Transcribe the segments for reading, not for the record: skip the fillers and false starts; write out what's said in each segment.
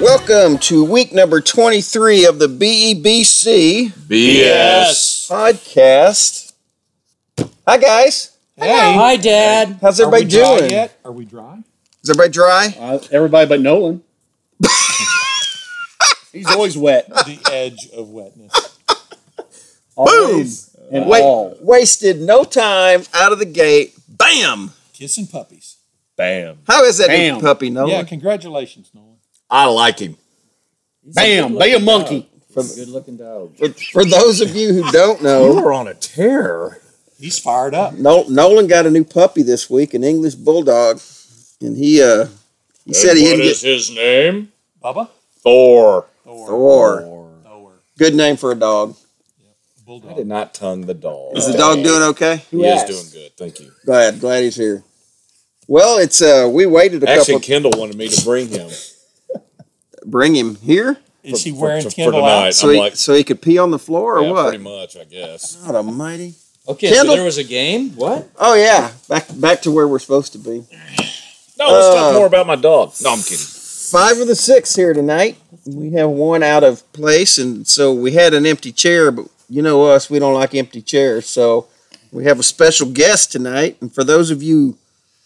Welcome to week number 23 of the BEBC BS Podcast. Hi, guys. Hey. Hi, Dad. How's everybody doing? Yet? Are we dry? Is everybody dry? Everybody but Nolan. He's always wet. The edge of wetness. Always. Boom! And all. Wasted no time out of the gate. Bam! Kissing puppies. Bam. How is that Bam. new puppy, Nolan? Yeah, congratulations, Nolan. I like him. Bam. Be a monkey. Good looking dog. For those of you who don't You know, were on a tear. He's fired up. Nolan got a new puppy this week, an English bulldog, and he said he What didn't is get his name? Bubba? Thor. Thor. Good name for a dog. Bulldog. I did not tongue the dog. Is the dog doing okay? He is doing good. Thank you. Glad he's here. Well, it's we waited a Actually, couple. Kendall wanted me to bring him Bring him here Is he wearing for Kendall tonight. out? so I'm he, like, so he could pee on the floor or yeah, what? pretty much, I guess. God Almighty! Okay, Kendall? so there was a game? What? Oh yeah, back to where we're supposed to be. No, let's talk more about my dog. No, I'm kidding. 5 of the 6 here tonight. We have one out of place, and so we had an empty chair. But you know us, we don't like empty chairs. So we have a special guest tonight, and for those of you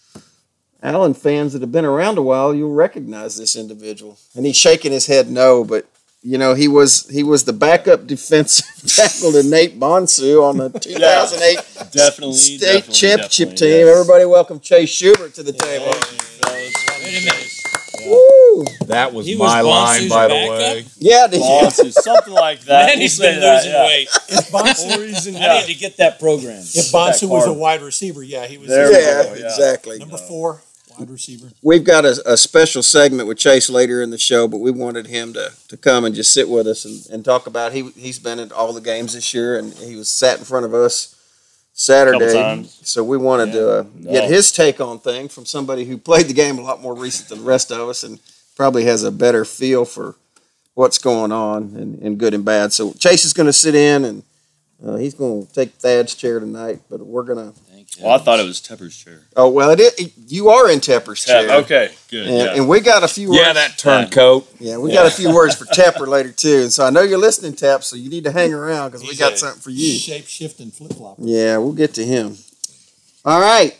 Allen fans that have been around a while, you'll recognize this individual. And he's shaking his head no, but you know he was the backup defensive tackle to Nate Bonsu on the 2008 state championship team. Yes. Everybody, welcome Chase Schubert to the table. Wait a minute. Woo! That was He was my line, Bonsu's by the backup? way. Yeah, did you? Bosses, something like that. Man, he's been losing weight. If Bonsu, I need to get that program. if Bonsu was a wide receiver, yeah, he was. There we Yeah, go, yeah. exactly. Number 4, wide receiver. We've got a special segment with Chase later in the show, but we wanted him to come and just sit with us and talk about he's been at all the games this year, and he was sat in front of us Couple Saturday. times. So we wanted to get his take on things from somebody who played the game a lot more recent than the rest of us and probably has a better feel for what's going on in good and bad. So Chase is going to sit in, and he's going to take Thad's chair tonight, but we're going to... Well, I thought it was Tepper's chair. Oh, well, you are in Tepper's chair. Okay, good. And we got a few words. Yeah, that turncoat. Yeah, we got a few words for Tepper later, too. And so I know you're listening, Tep, so you need to hang around because we He's got a something for you. Shape-shifting flip-flopper. Yeah, we'll get to him. All right,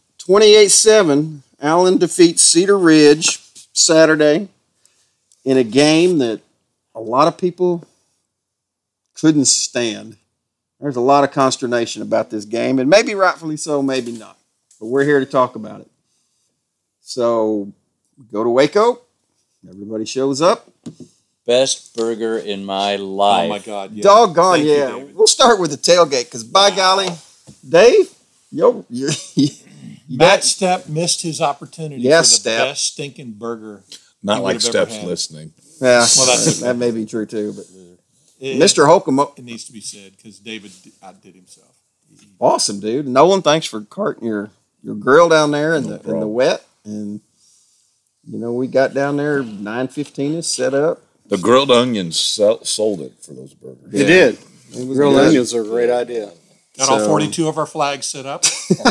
28-7, Allen defeats Cedar Ridge Saturday in a game that a lot of people couldn't stand. There's a lot of consternation about this game, and maybe rightfully so, maybe not. But we're here to talk about it. So we go to Waco. Everybody shows up. Best burger in my life. Oh, my God. Yeah. Doggone, Thank you, yeah. David. We'll start with the tailgate because, by golly, Dave, you Matt Stepp missed his opportunity Yes, for the Stepp. best stinking burger. Not You like would have ever Steph's had. listening. Yeah, Well, that's- that may be true too. But It, Mr. Holcomb, It needs to be said because David outdid himself. awesome dude. Nolan, thanks for carting your grill down there in the wet. And you know we got down there 9:15 is set up. The grilled onions sold it for those burgers. It did. It was Grilled good. onions are a great idea. Got all So- 42 of our flags set up.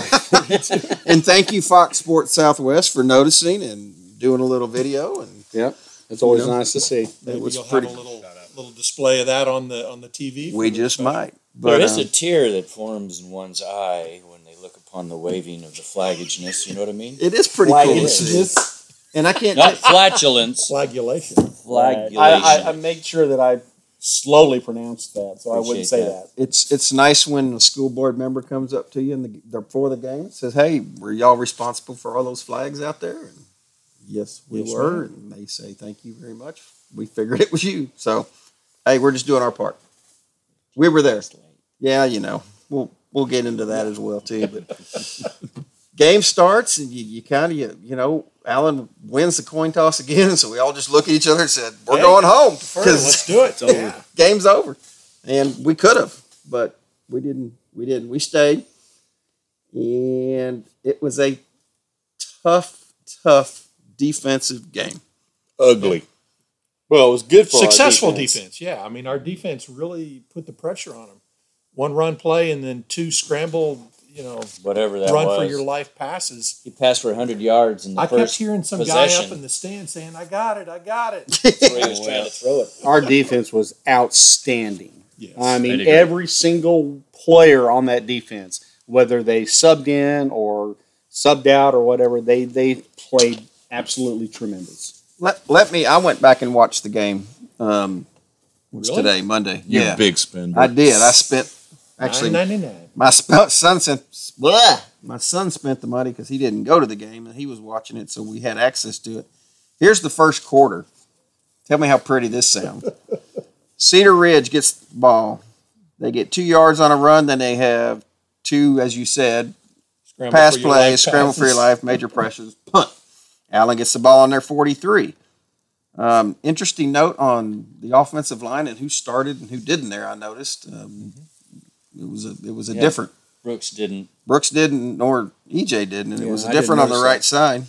And thank you Fox Sports Southwest for noticing and doing a little video. And Yep. It's always You know? nice to see. Maybe was you'll pretty- have a little display of that on the TV. we for the just special. might. There But is a tear that forms in one's eye when they look upon the waving of the flagginess. You know what I mean? it is pretty cool to Flagginess. see. And I can't. Not flatulence. Flagulation. Flagulation. I made sure that I slowly pronounced that, so I wouldn't Appreciate say that. that. It's nice when a school board member comes up to you before the game and says, "Hey, were y'all responsible for all those flags out there?" And yes, we Yes, were. And they say, "Thank you very much. We figured it was you." So, hey, we're just doing our part. We were there. Yeah, you know, we'll get into that as well too. But game starts and you kind of you know Allen wins the coin toss again, so we all just look at each other and said, "We're Hey, going home Let's do it. yeah, game's over." And we could have, but we didn't. We stayed, and it was a tough defensive game. Ugly. Well, it was good for Successful our defense. Yeah. I mean, our defense really put the pressure on them. One run play and then 2 scrambled whatever that run was. for your life passes. He passed for 100 yards in the I first kept hearing some possession. guy up in the stand saying, I got it. That's where he was trying to throw it. Our defense was outstanding. Yes. I mean, They'd agree. every single player on that defense, whether they subbed in or subbed out or whatever, they played absolutely tremendous. Let me. I went back and watched the game. What's Really? today? Monday. You Yeah, big spender. I did. I spent actually $9.99. my son sent. My son spent the money because he didn't go to the game and he was watching it, so we had access to it. Here's the first quarter. Tell me how pretty this sounds. Cedar Ridge gets the ball. They get 2 yards on a run. Then they have 2, as you said, pass plays, scramble for your life, major pressures, punt. Allen gets the ball on their 43. Interesting note on the offensive line and who started and who didn't there. I noticed it was a different. Brooks didn't. Brooks didn't, nor EJ didn't, and it was I different on didn't the right side.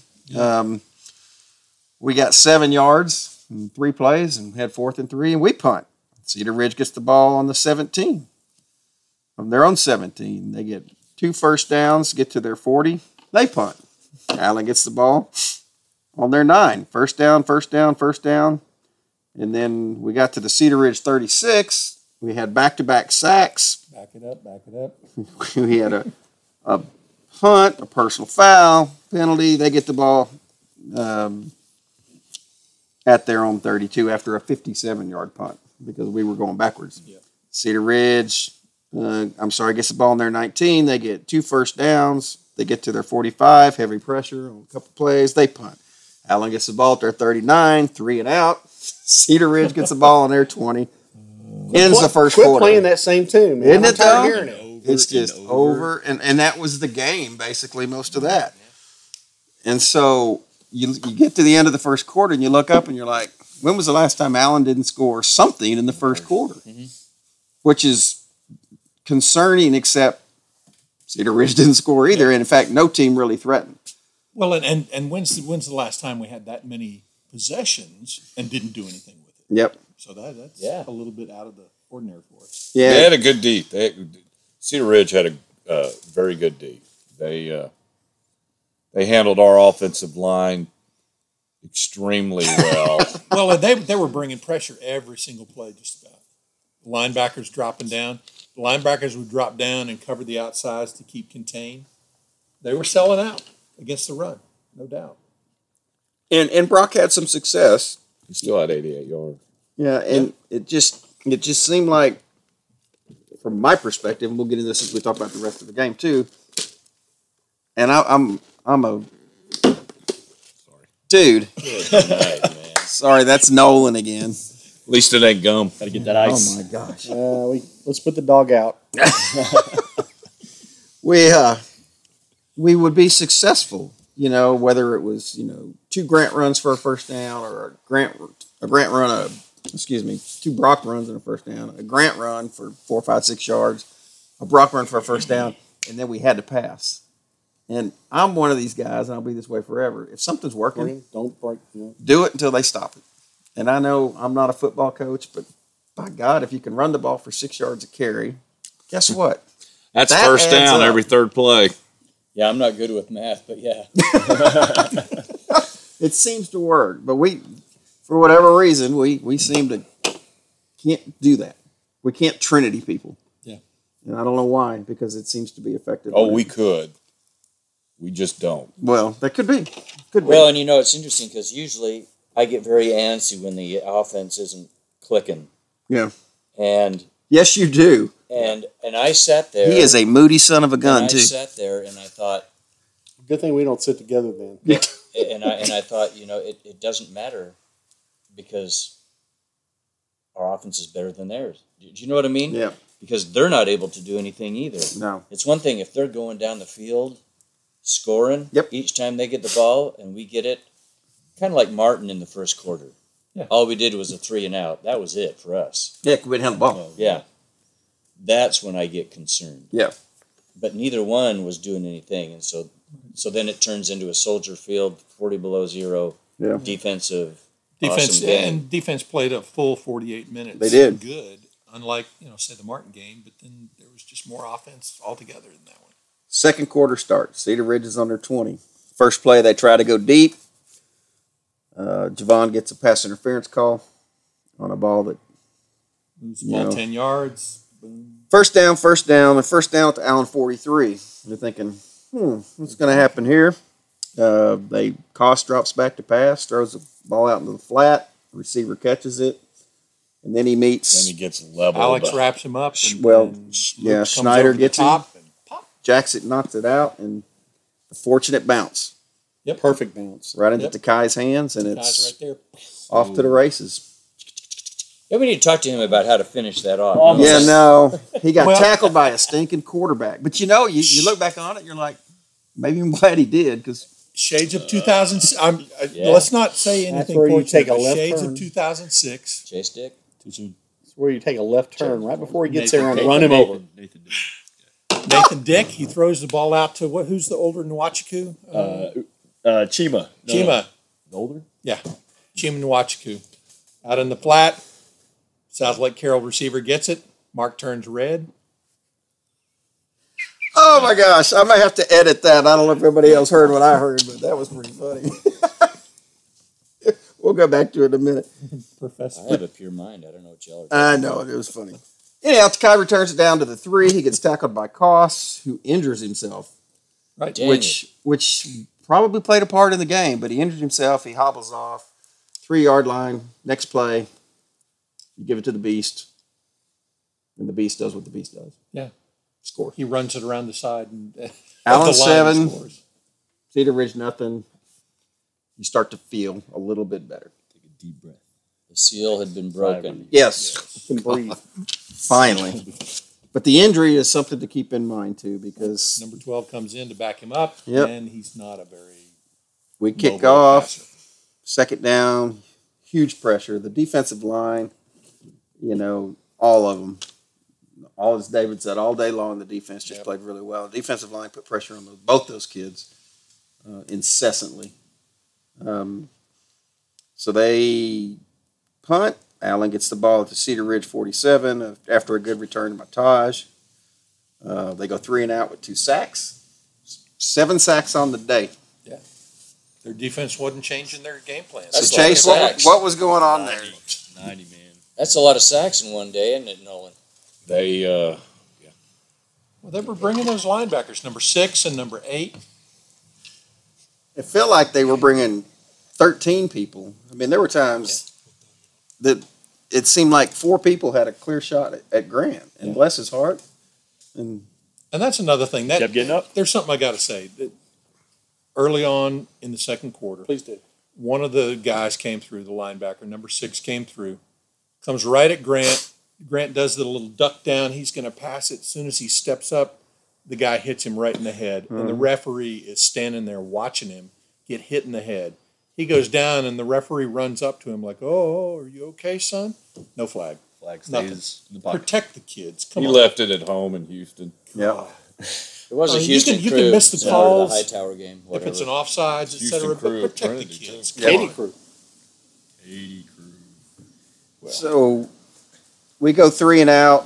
We got 7 yards in 3 plays and had 4th and 3, and we punt. Cedar Ridge gets the ball on the 17. From their own 17, they get 2 first downs, get to their 40. They punt. Allen gets the ball on their 9. First down. And then we got to the Cedar Ridge 36. We had back-to-back sacks. Back it up. We had a punt, a personal foul, penalty. They get the ball at their own 32 after a 57-yard punt because we were going backwards. Yep. Cedar Ridge, gets the ball on their 19. They get 2 first downs. They get to their 45, heavy pressure on a couple plays. They punt. Allen gets the ball at their 39, 3 and out. Cedar Ridge gets the ball on their 20. Ends the first Quit quarter. playing that same tune, man. Isn't I'm it, tired of though? hearing it. It's just over. And that was the game, basically, most of that. And so you get to the end of the first quarter and you look up and you're like, when was the last time Allen didn't score something in the first quarter? Mm-hmm. Which is concerning, except Cedar Ridge didn't score either. And in fact, no team really threatened. Well, and when's the last time we had that many possessions and didn't do anything with it? Yep. So that's Yeah. a little bit out of the ordinary for us. Yeah. They had a good D. Cedar Ridge had a very good D. They handled our offensive line extremely well. Well, and they were bringing pressure every single play, just about. The linebackers dropping down. The linebackers would drop down and cover the outsides to keep contained. They were selling out against the run, no doubt. And Brock had some success. He still had 88 yards. Yeah, and it just seemed like, from my perspective, and we'll get into this as we talk about the rest of the game too. And I'm a dude. Good night, man. Sorry, that's Nolan again. At least it ain't gum. Gotta get that ice. Oh my gosh. Let's put the dog out. We would be successful, whether it was 2 Grant runs for a first down or two Brock runs and a first down, a Grant run for 4, 5, 6 yards, a Brock run for a first down, and then we had to pass. And I'm one of these guys, and I'll be this way forever. If something's working, Don't break. do it until they stop it. And I know I'm not a football coach, but by God, if you can run the ball for 6 yards a carry, guess what? That's That first adds down up. every third play. Yeah, I'm not good with math, but yeah. It seems to work, but for whatever reason, we seem to can't do that. We can't Trinity people. Yeah. And I don't know why, because it seems to be effective. Oh, we could. We just don't. Well, that could be. Could be. Well, and it's interesting because usually I get very antsy when the offense isn't clicking. Yeah. And Yes, you do. and I sat there. He is a moody son of a gun, and I too. sat there and I thought, Good thing we don't sit together then. and I thought, it doesn't matter because our offense is better than theirs. Do you know what I mean? Yeah. Because they're not able to do anything either. No. It's one thing if they're going down the field scoring Yep. each time they get the ball and we get it, kind of like Martin in the first quarter. Yeah. All we did was a 3 and out. That was it for us. Yeah, we didn't have the ball. Yeah. That's when I get concerned. Yeah. But neither one was doing anything. And so then it turns into a soldier field, 40 below 0, Yeah. defensive Defense awesome game. and defense played a full 48 minutes. They did. Good, unlike say the Martin game. But then there was just more offense altogether in that one. Second quarter starts. Cedar Ridge is under 20. First play, they try to go deep. Javon gets a pass interference call on a ball that, Moves the ball 10 yards. Boom. first down, and first down to Allen 43. You're thinking, what's going to happen here? Cost drops back to pass, throws the ball out into the flat. Receiver catches it, and then he meets. Then he gets leveled. Alex wraps him up. And, Well, and yeah, Luke comes Schneider over the gets him. top and pop. Jacks it, knocks it out, and a fortunate bounce Yep. Perfect bounce. right into Yep. Takai's hands, and Guy's it's right there. off to the races. Yeah, we need to talk to him about how to finish that off. Yeah, no, he got Well- tackled by a stinking quarterback. But you look back on it, you're like, maybe I'm glad he did because Shades of 2000. Yeah. Let's not say anything. That's where you fortunate, take a but left Shades turn. of 2006. Chase Dick. Too soon. It's where you take a left turn right before he gets Nathan- there and run him over. Nathan. Nathan Dick. He throws the ball out to who's the older Nwachuku? Chima. No, Chima. no. Older? Yeah, Chima Nwachuku. Out in the flat. South Lake Carroll receiver gets it. Mark turns red. oh my gosh, I might have to edit that. I don't know if everybody else heard what I heard, but that was pretty funny. We'll go back to it in a minute. Professor. I have a pure mind. I don't know what y'all are. I know, it was funny. Anyhow, Takai returns it down to the 3. He gets tackled by Koss, who injures himself, Right. Dang which probably played a part in the game, but he injured himself. He hobbles off. 3-yard line. Next play, you give it to the Beast, and the Beast does what the Beast does. Yeah. Score. He runs it around the side and Allen of the line 7, and scores. Cedar Ridge nothing. You start to feel a little bit better. Take a deep breath. The seal had been broken. Yes, Can breathe. finally. But the injury is something to keep in mind too, because Number 12 comes in to back him up, Yep. and he's not a very we kick mobile off, passer. second down, huge pressure. The defensive line, all of them. All as David said, all day long, the defense just played really well. The defensive line put pressure on both those kids incessantly. So they punt. Allen gets the ball at the Cedar Ridge 47 after a good return by Taj. They go 3 and out with 2 sacks. 7 sacks on the day. Their defense wasn't changing their game plan. That's So a lot of Chase, sacks. what was going on there? 90, man. That's a lot of sacks in one day, isn't it, Nolan? They, Well, they were bringing those linebackers, number 6 and number 8. It felt like they were bringing 13 people. I mean, there were times that it seemed like 4 people had a clear shot at Grant, and bless his heart. And And that's another thing. Kept getting up. There's something I got to say. That early on in the second quarter, Please do. one of the guys came through, the linebacker, number 6 came through, comes right at Grant. Grant does the little duck down. He's going to pass it. As soon as he steps up, the guy hits him right in the head. And the referee is standing there watching him get hit in the head. He goes down, and the referee runs up to him like, oh, are you okay, son? No flag. Flag Nothing. stays in the pocket. Protect the kids. Come he on. left it at home in Houston. yeah, There was a You Houston can- you crew. can miss the so calls. The Hightower game. If Whatever. it's an offsides, et Houston cetera, crew but of protect the Trinity, kids. too. Come Katie on. crew. 80 crew. so we go 3 and out.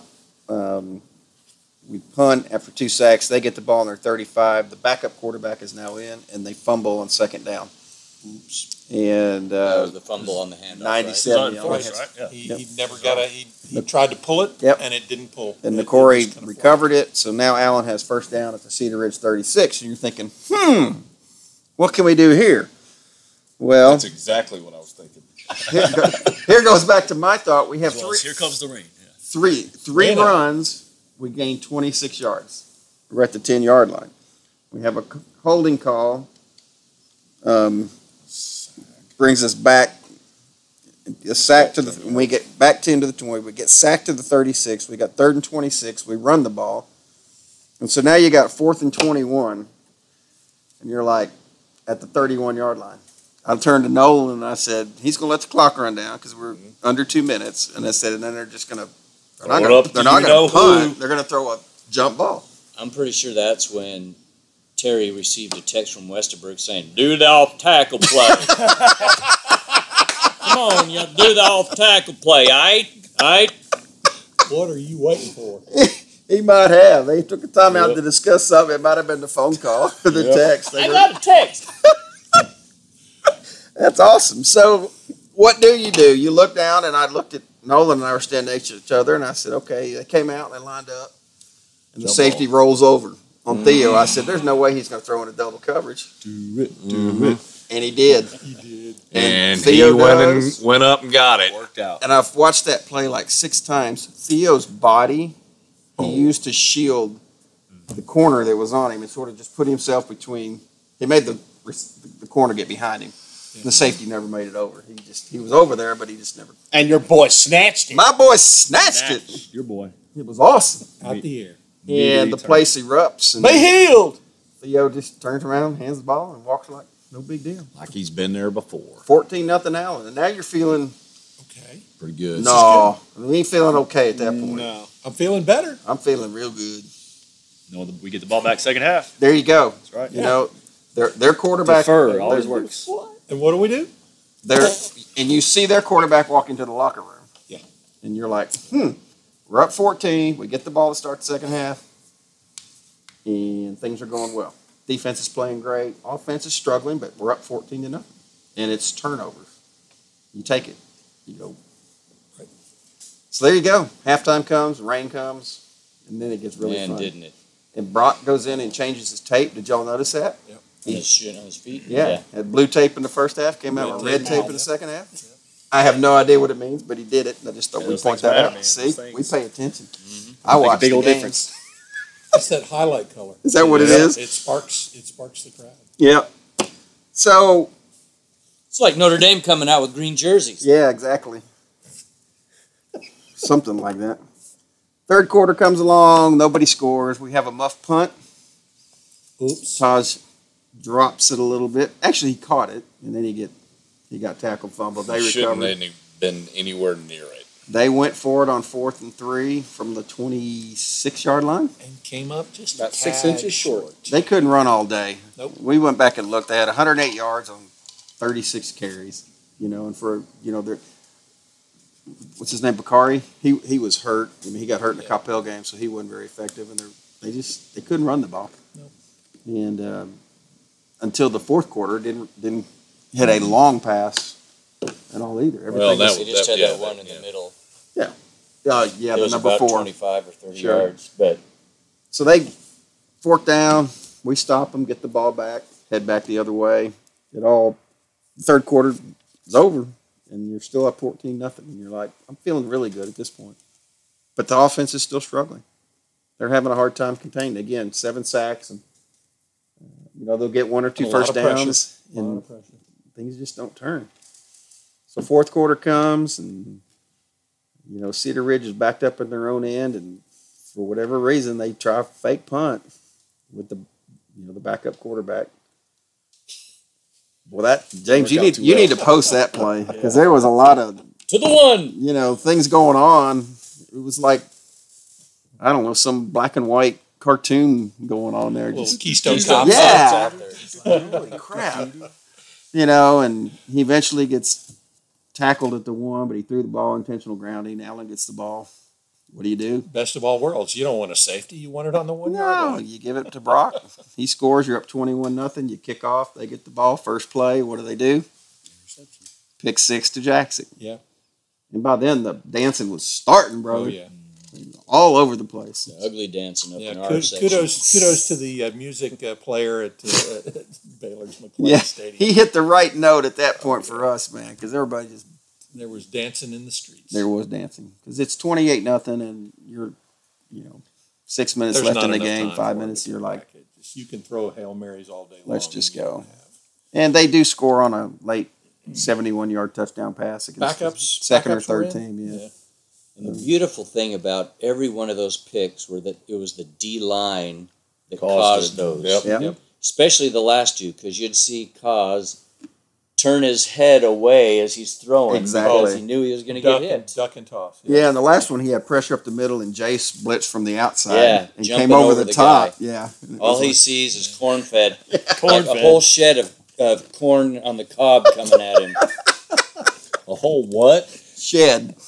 We punt after 2 sacks. They get the ball on their 35. The backup quarterback is now in, and they fumble on second down. Oops. And That was the fumble on the handoff. 97. It was yeah, unforced, right? Yeah. He never got he tried to pull it, Yep. and it didn't pull. And It McCory just kinda recovered it, so now Allen has first down at the Cedar Ridge 36, and you're thinking, what can we do here? Well, That's exactly what I was thinking. here goes back to my thought. We have As well as here comes the rain. Yeah. three Rain out. runs. We gain 26 yards. We're at the 10-yard line. We have a holding call. Brings us back. A sack to the. When we get back into the 20, we get sacked to the 36. We got 3rd and 26. We run the ball, and so now you got 4th and 21, and you're like at the 31-yard line. I turned to Nolan and I said, he's going to let the clock run down because we're under 2 minutes. And I said, and then they're just going to. They're not Throw it up to going you to know punt. who. They're going to throw a jump ball. I'm pretty sure that's when Terry received a text from Westerberg saying, "Do the off tackle play." Come on, you do the off tackle play. All right. What are you waiting for? He might have. They took the time out to discuss something. It might have been the phone call or the text. I got a text. That's awesome. So what do? You look down, and I looked at Nolan and I were standing next to each other, and I said, okay, they came out and they lined up, and the safety rolls over on Theo. I said, there's no way he's going to throw in a double coverage. Do it. And he did. He did. And Theo he went up and got it. Worked out. And I've watched that play like 6 times. Theo's body, he used to shield the corner that was on him and sort of just put himself between. He made the corner get behind him. The safety never made it over. He was over there, but he just never. And your boy snatched it. My boy snatched it. Your boy. It was awesome. Out the air. And the place erupts. And Be healed. Theo just turns around, hands the ball, and walks like no big deal. Like he's been there before. 14-0 Allen. And now you're feeling. Okay. Pretty good. No, we ain't feeling okay at that point. No. I'm feeling better. I'm feeling real good. No, we get the ball back second half. There you go. That's right. You know, their quarterback. Defer always works. And what do we do? And you see their quarterback walk into the locker room. Yeah. And you're like, we're up 14. We get the ball to start the second half. And things are going well. Defense is playing great. Offense is struggling, but we're up 14-0. And it's turnovers. You take it. You go. Right. So there you go. Halftime comes, rain comes, and then it gets really Man, fun. didn't it? And Brock goes in and changes his tape. Did y'all notice that? Yep. On his shit on his feet. Yeah. Had blue tape in the first half, came out with Red red tape. tape in the second half. I have no idea what it means, but he did it. And I just thought Yeah, we'd those point things that matter, out. man. See, Those things. we pay attention. I Make a watch big the old games. difference. That's that highlight color. Is that what it is? It sparks the crowd. Yep. So, It's like Notre Dame coming out with green jerseys. yeah, exactly. Something like that. Third quarter comes along. Nobody scores. We have a muff punt. Oops. Taj drops it a little bit. Actually, he caught it, and then he got tackled, fumbled. They Shouldn't recovered. have been anywhere near it. They went for it on 4th and 3 from the 26-yard line. And came up just About a 6 tad inches short. They couldn't run all day. Nope. We went back and looked. They had 108 yards on 36 carries. And for their what's his name, Bakari? He was hurt. I mean, he got hurt in the Coppell game, so he wasn't very effective. And they couldn't run the ball. Nope. And until the fourth quarter, didn't hit a long pass at all either. Everything Well, that was, They just had yeah, that one in yeah. the middle. yeah, It the was number about 4. 25 or 30 Sure. yards. But So they 4th down. We stop them, get the ball back, head back the other way. Third quarter is over, and you're still up 14-0. And you're like, I'm feeling really good at this point. But the offense is still struggling. They're having a hard time containing. Again, 7 sacks, and they'll get 1 or 2 A lot first of pressure. downs, A lot and of pressure. things just don't turn. So fourth quarter comes, and Cedar Ridge is backed up in their own end, and for whatever reason, they try a fake punt with the backup quarterback. Well, James, you need to post that play because there was a lot of to the one. things going on. It was like, I don't know, some black and white cartoon going on there. Little Just, Keystone Keystone Cops. Yeah. Cops out there. It's like, holy crap. And he eventually gets tackled at the 1, but he threw the ball, intentional grounding. Allen gets the ball. What do you do? Best of all worlds. You don't want a safety. You want it on the 1 yard No, line. you give it to Brock. He scores. You're up 21-0. You kick off. They get the ball. First play. What do? Pick 6 to Jackson. Yeah. And by then, the dancing was starting, brother. Oh yeah. All over the place. ugly dancing up Yeah. in our section. Kudos to the music player at Baylor's McClain Yeah, Stadium. he hit the right note at that point for us, man, because everybody just There was dancing in the streets. there was dancing because it's 28-0, and you're 6 minutes There's left not in the enough game, time 5 for it minutes. to You're come like, back. You can throw Hail Marys all day long. let's just and you go. don't have- and they do score on a late 71-yard touchdown pass against the second or Backups were third in? team. Yeah. And the beautiful thing about every one of those picks were that it was the D line that caused those. Yep. Yep. Especially the last 2, because you'd see Cause turn his head away as he's throwing Exactly. because he knew he was going to get hit. Duck and toss. Yeah, and the last one he had pressure up the middle, and Jace blitzed from the outside Yeah, and jumping came over over the the top. guy. Yeah, and it All was he like- sees is corn-fed. Like a whole shed of corn on the cob coming at him. A whole what? shed.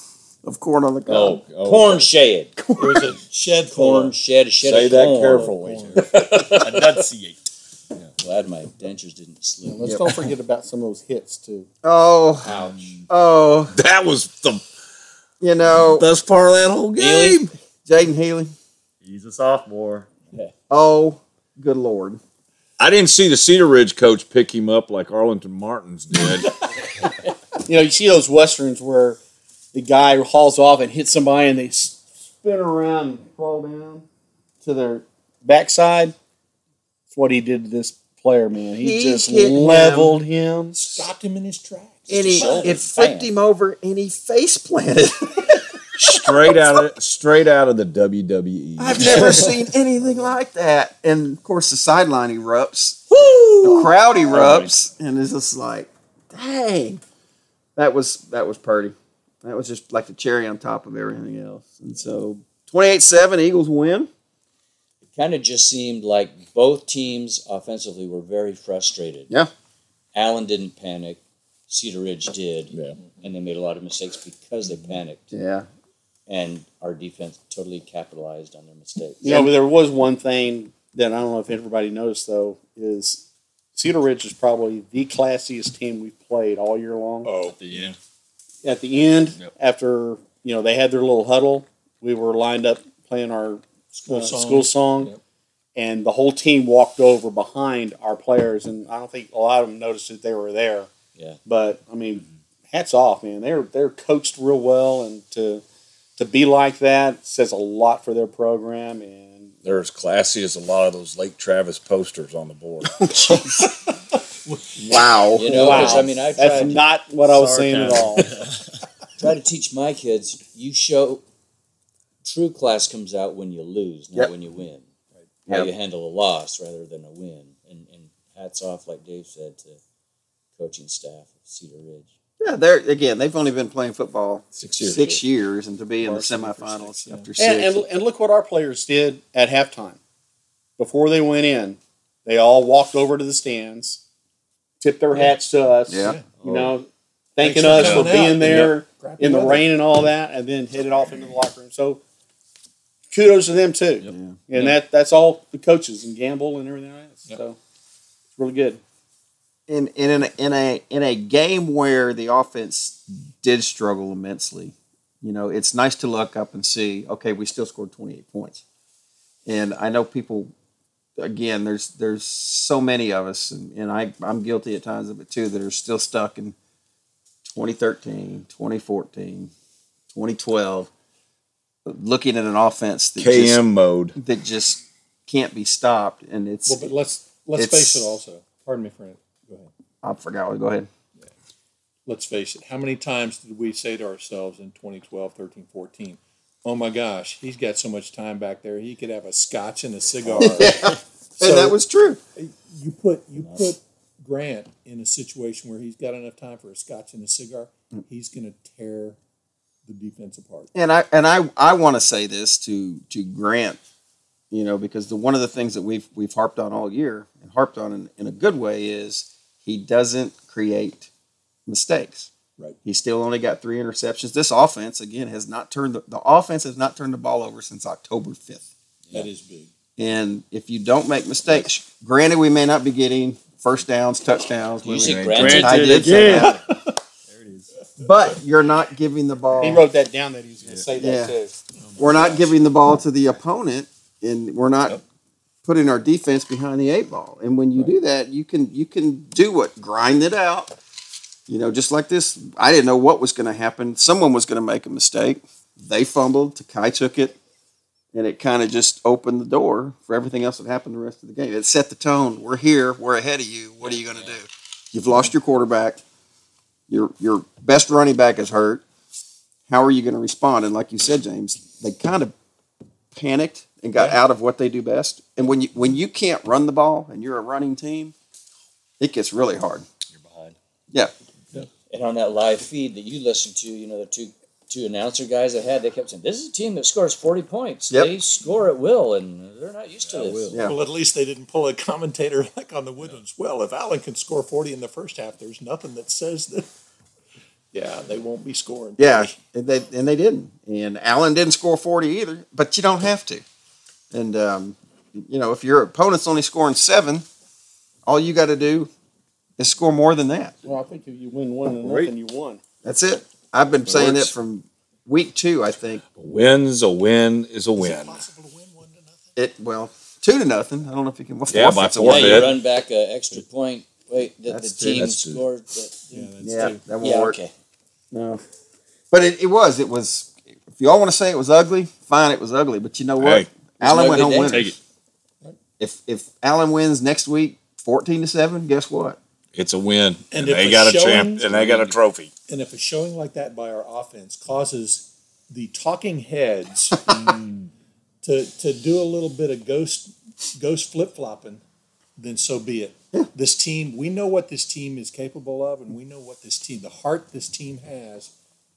of corn on the cob. Corn shed. There was a shed full Corn of shed. A shed Say of that corn. carefully. Enunciate. Glad my dentures didn't slip. Let's don't forget about some of those hits too. Oh, Ouch. oh, That was the you know, best part of that whole game. Jaden Healy. He's a sophomore. Oh, good Lord. I didn't see the Cedar Ridge coach pick him up like Arlington Martins did. You know, you see those westerns where the guy hauls off and hits somebody, and they spin around and fall down to their backside. That's what he did to this player, man. He just hit leveled him. stopped him in his tracks. And it flipped him over, and he face planted. straight out of the WWE. I've never seen anything like that. And of course, the sideline erupts. The crowd erupts, and it's just like, dang. That was Purdy. That was just like the cherry on top of everything else. And so 28-7, Eagles win. It kind of just seemed like both teams offensively were very frustrated. Yeah. Allen didn't panic. Cedar Ridge did. Yeah. And they made a lot of mistakes because they panicked. Yeah. And our defense totally capitalized on their mistakes. You know, but there was one thing that I don't know if everybody noticed, though, is Cedar Ridge is probably the classiest team we've played all year long. Oh, at the end. At the end, Yep. after, they had their little huddle, we were lined up playing our school song. Yep. And the whole team walked over behind our players, and I don't think a lot of them noticed that they were there. Yeah. But, I mean, hats off, man. They're coached real well, and to be like that says a lot for their program. And They're as classy as a lot of those Lake Travis posters on the board. Wow. You know, because, I mean, I that's tried not what I was saying at all. try to teach my kids, true class comes out when you lose, not Yep. when you win. How Yep. you handle a loss rather than a win. And hats off, like Dave said, to coaching staff of Cedar Ridge. Yeah, they've only been playing football 6 years, and to be in the semifinals after six. And look what our players did at halftime. Before they went in, they all walked over to the stands, tipped their hats to us, Yeah. thanking Thanks for us for coming being out. there Yep. in the rain and all that, and then headed off into the locker room. So kudos to them too. And that's all the coaches and Gamble and everything else. Yep. So it's really good. In a game where the offense did struggle immensely, it's nice to look up and see, okay, we still scored 28 points. And I know people, again, there's so many of us, and I'm guilty at times of it too, that are still stuck in 2013, 2014, 2012, looking at an offense that KM mode. that just can't be stopped. And it's, Well, but let's face it also. Pardon me, friend. Go ahead. I forgot. Go ahead. Let's face it. How many times did we say to ourselves in 2012, 13, 14, oh my gosh, he's got so much time back there. He could have a scotch and a cigar. And that was true. You put Grant in a situation where he's got enough time for a scotch and a cigar, he's going to tear the defense apart. And I want to say this to Grant, because one of the things that we've harped on all year, and harped on in a good way, is he doesn't create mistakes. Right. He's still only got 3 interceptions. This offense, again, has not turned the offense has not turned the ball over since October 5th. That is big. And if you don't make mistakes, granted, we may not be getting first downs, touchdowns. You say Granted I did say that. There it is. But you're not giving the ball. He wrote that down that he was going to say that Yeah. too. We're not giving the ball to the opponent, and we're not putting our defense behind the 8 ball. And when you do that, you can do what? Grind it out. Just like this, I didn't know what was going to happen. Someone was going to make a mistake. They fumbled. Takai took it, and it kind of just opened the door for everything else that happened the rest of the game. It set the tone. We're here. We're ahead of you. What are you going to do? You've lost your quarterback. Your best running back is hurt. How are you going to respond? And like you said, James, they kind of panicked and got out of what they do best. And when you can't run the ball and you're a running team, it gets really hard. You're behind. Yeah. And on that live feed that you listened to, the two announcer guys they kept saying, this is a team that scores 40 points. Yep. They score at will, and they're not used to this. Yeah. Well, at least they didn't pull a commentator like on the Woodlands. Well, if Allen can score 40 in the first half, there's nothing that says that. Yeah, they won't be scoring. Yeah, and they didn't. And Allen didn't score 40 either, but you don't have to. And, if your opponent's only scoring 7, all you got to do is score more than that. Well, I think if you win 1-0, you won. That's it. I've been saying that from week 2, I think. A win's a win is a win. Is it possible to win 1-0? 2-0. I don't know if you can. Yeah, by forfeit's a forfeit. win. Yeah, you run back an extra point. Wait, the That's team that's two. scored. Yeah, that won't Yeah, work. okay. No, but it was. If y'all want to say it was ugly, fine. It was ugly, but you know what? Hey, Allen an went home ugly winners. day. Take it. If Allen wins next week, 14-7, guess what? It's a win, and if they a got a showing- champ, and they got a trophy. And if a showing like that by our offense causes the talking heads to do a little bit of ghost flip flopping, then so be it. This team, we know what this team is capable of, and we know what the heart this team has.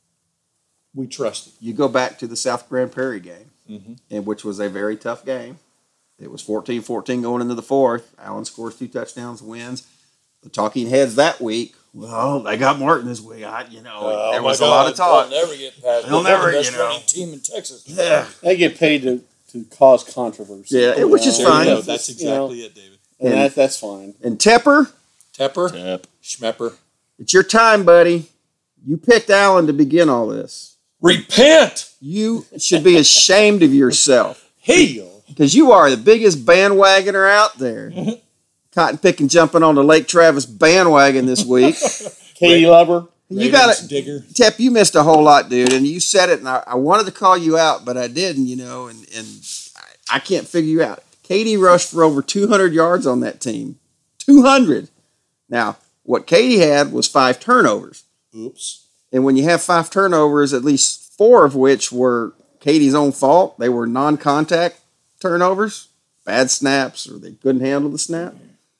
We trust it. You go back to the South Grand Prairie game, and which was a very tough game. It was 14-14 going into the 4th. Allen scores 2 touchdowns, wins. The talking heads that week, well, they got Martin this week. There was a lot of talk. They'll never get past. They'll never, best you know. running team in Texas. Yeah, They get paid to cause controversy. Yeah, which is There you fine. go. That's exactly it, David. And that's fine. and Tepper, Tepper, Yep. Schmepper. it's your time, buddy. You picked Allen to begin all this. Repent. You should be ashamed of yourself Heel. because you are the biggest bandwagoner out there. Cotton picking, jumping on the Lake Travis bandwagon this week. Katie Lover. You got Ravens it, Digger. Tep. You missed a whole lot, dude, and you said it, and I wanted to call you out, but I didn't. And I can't figure you out. Katie rushed for over 200 yards on that team. 200. Now, what Katie had was 5 turnovers. Oops. And when you have 5 turnovers, at least 4 of which were Katie's own fault, they were non-contact turnovers, bad snaps, or they couldn't handle the snap.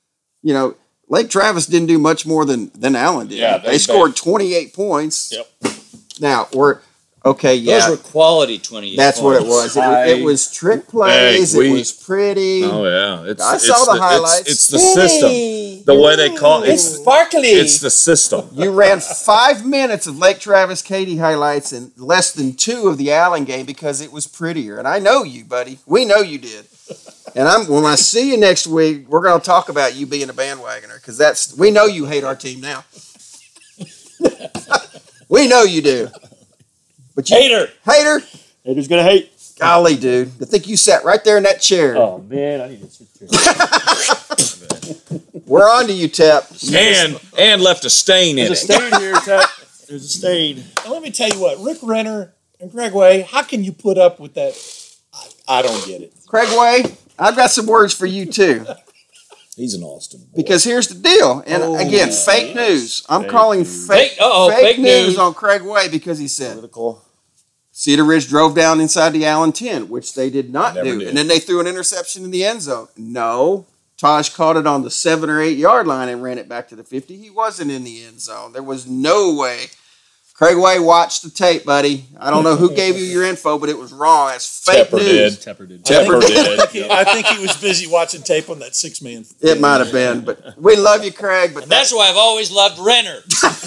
Lake Travis didn't do much more than Allen did. Yeah, they scored 28 points. Yep. Now, yeah. Those were quality 28 That's what it points. was. It was trick plays. It was pretty. Oh yeah, I saw the highlights. It's the system. The way they call it. It's sparkly. It's the system. You ran 5 minutes of Lake Travis Katy highlights and less than 2 of the Allen game because it was prettier. And I know you, buddy. We know you did. And when I see you next week, we're going to talk about you being a bandwagoner because we know you hate our team now. We know you do. But Hater. Hater. Haters gonna hate. Golly, dude. I think you sat right there in that chair. Oh man, I need to sit here. We're on to you, Tep. And left a stain in There's a it. stain here, Tap. There's a stain. And let me tell you what, Rick Renner and Greg Way, how can you put up with that? I don't get it. Craig Way, I've got some words for you, too. He's an Austin boy. Because here's the deal. And again, fake news. I'm calling fake Fake news news. on Craig Way because he said Political. Cedar Ridge drove down inside the Allen 10, which they did not Never do. did. And then they threw an interception in the end zone. No. Taj caught it on the 7 or 8 yard line and ran it back to the 50. He wasn't in the end zone. There was no way. Craig Way, watch the tape, buddy. I don't know who gave you your info, but it was wrong. That's fake Tepper news. did. Tepper did. Tepper did. I think he was busy watching tape on that 6-man. It might have been, but we love you, Craig. But That's why I've always loved Renner.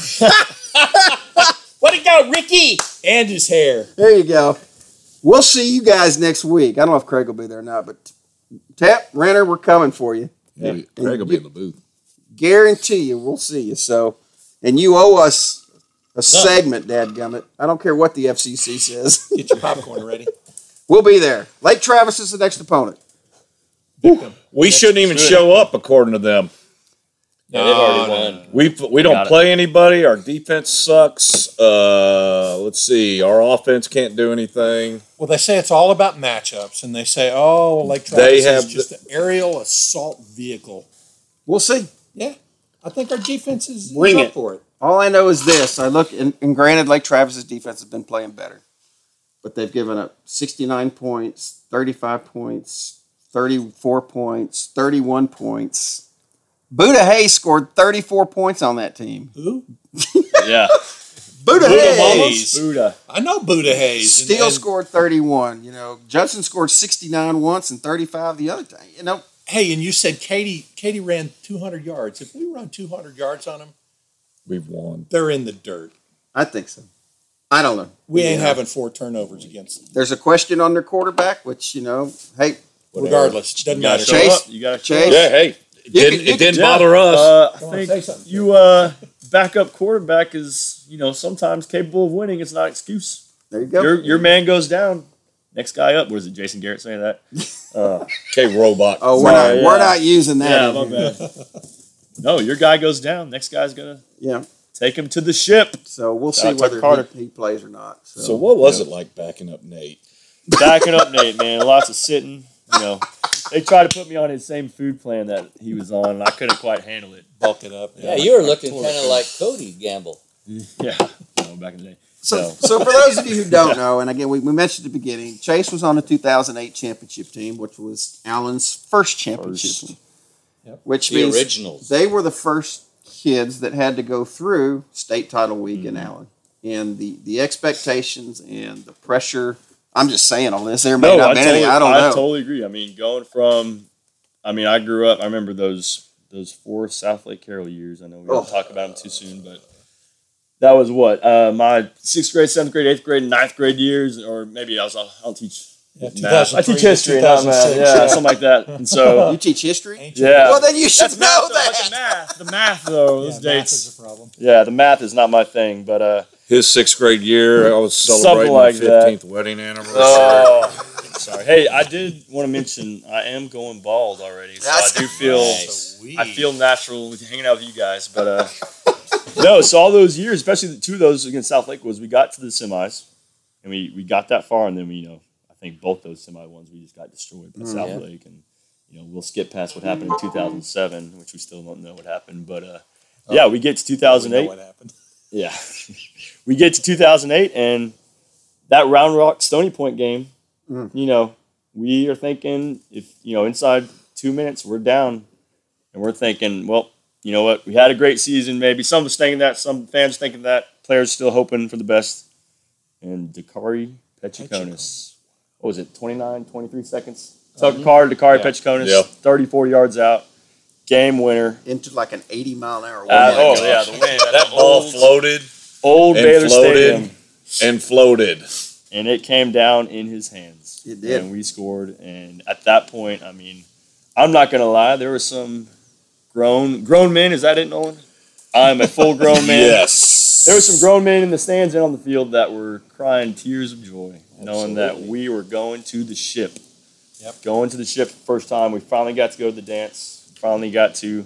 What it go, Ricky? And his hair. there you go. We'll see you guys next week. I don't know if Craig will be there or not, but Tep, Renner, we're coming for you. Maybe Craig will be in the booth. Guarantee you, we'll see you. So, and you owe us a segment, dadgummit. I don't care what the FCC says. Get your popcorn ready. We'll be there. Lake Travis is the next opponent. We shouldn't even show up according to them. Yeah, they've already won. We don't Got it. play anybody. Our defense sucks. Let's see. Our offense can't do anything. Well, they say it's all about matchups, and they say, oh, Lake They Travis have is just an aerial assault vehicle. We'll see. Yeah, I think our defense is Bring up it. for it. All I know is this. I look, and granted, Lake Travis's defense has been playing better. But they've given up 69 points, 35 points, 34 points, 31 points. Buddha Hayes scored 34 points on that team. Who? Yeah. Buddha Hayes. Hayes. Buddha. I know Buddha Hayes. and- Steele and- scored 31. Judson scored 69 once and 35 the other time. Hey, and you said Katie ran 200 yards. If we run 200 yards on them, We've won. they're in the dirt. I think so. I don't know. We ain't having 4 turnovers against them. There's a question on their quarterback, which, hey. Whatever. Regardless, doesn't You gotta matter. show Chase? up. You got to Chase? Yeah, hey, it didn't bother us. I Come on, say think something. you backup quarterback is sometimes capable of winning. It's not an excuse. There you go. Your man goes down. Next guy up. Was it Jason Garrett saying that? Okay, robot. Oh, Sorry, we're not using that. Yeah, in my here. bad. No, your guy goes down. Next guy's gonna Yeah. take him to the ship. So we'll Shout see out to whether Carter. he plays or not. So what was it like backing up Nate? Backing up Nate, man. Lots of sitting. They tried to put me on his same food plan that he was on, and I couldn't quite handle it. Bulk it up. Yeah, you were looking kind of like Cody Gamble. Yeah, back in the day. So for those of you who don't know, and again, we mentioned at the beginning, Chase was on the 2008 championship team, which was Allen's first championship team. Yep. Which The means originals. they were the first kids that had to go through state title week in Allen. And the expectations and the pressure, I'm just saying all this, there may not be anything, I don't know. I totally agree. I mean, I grew up, I remember those 4 South Lake Carroll years. I know we don't talk about them too soon, but that was what? My 6th grade, 7th grade, 8th grade, 9th grade years, or maybe I'll teach math. I teach history, not math. Yeah, something like that. And so You teach history? yeah. Well, then you should That's know math, that. The math though, those Math dates. is a problem. Yeah, the math is not my thing, but His 6th grade year, I was Something celebrating like my that. 15th wedding anniversary. oh, sorry. Hey, I did want to mention I am going bald already, so That's I do feel nice. I feel natural with hanging out with you guys. But no, so all those years, especially the 2 of those against South Lake, was we got to the semis, and we got that far, and then I think both those semi ones we just got destroyed by South Lake, and we'll skip past what happened in 2007, which we still don't know what happened, but yeah, we get to We know 2008. what happened. Yeah. We get to 2008, and that Round Rock Stony Point game, we are thinking if, inside 2 minutes we're down, and we're thinking, well, you know what? We had a great season, maybe. Some of us thinking that, some fans thinking that, players still hoping for the best. And Dakari Pechiconis, what was it, 29, 23 seconds? Tuck a car to Dakari Pechiconis, Yep. 30, 40 yards out. Game winner. Into like an 80-mile-an-hour wind. Yeah, the wind. That ball floated Old and Baylor floated Stadium. and floated. And it came down in his hands. It did. And we scored. And at that point, I mean, I'm not going to lie. There were some grown men. Is that it, Nolan? I'm a full-grown man. Yes. There were some grown men in the stands and on the field that were crying tears of joy, knowing that we were going to the ship. Yep. Going to the ship the first time. We finally got to go to the dance. Finally got to,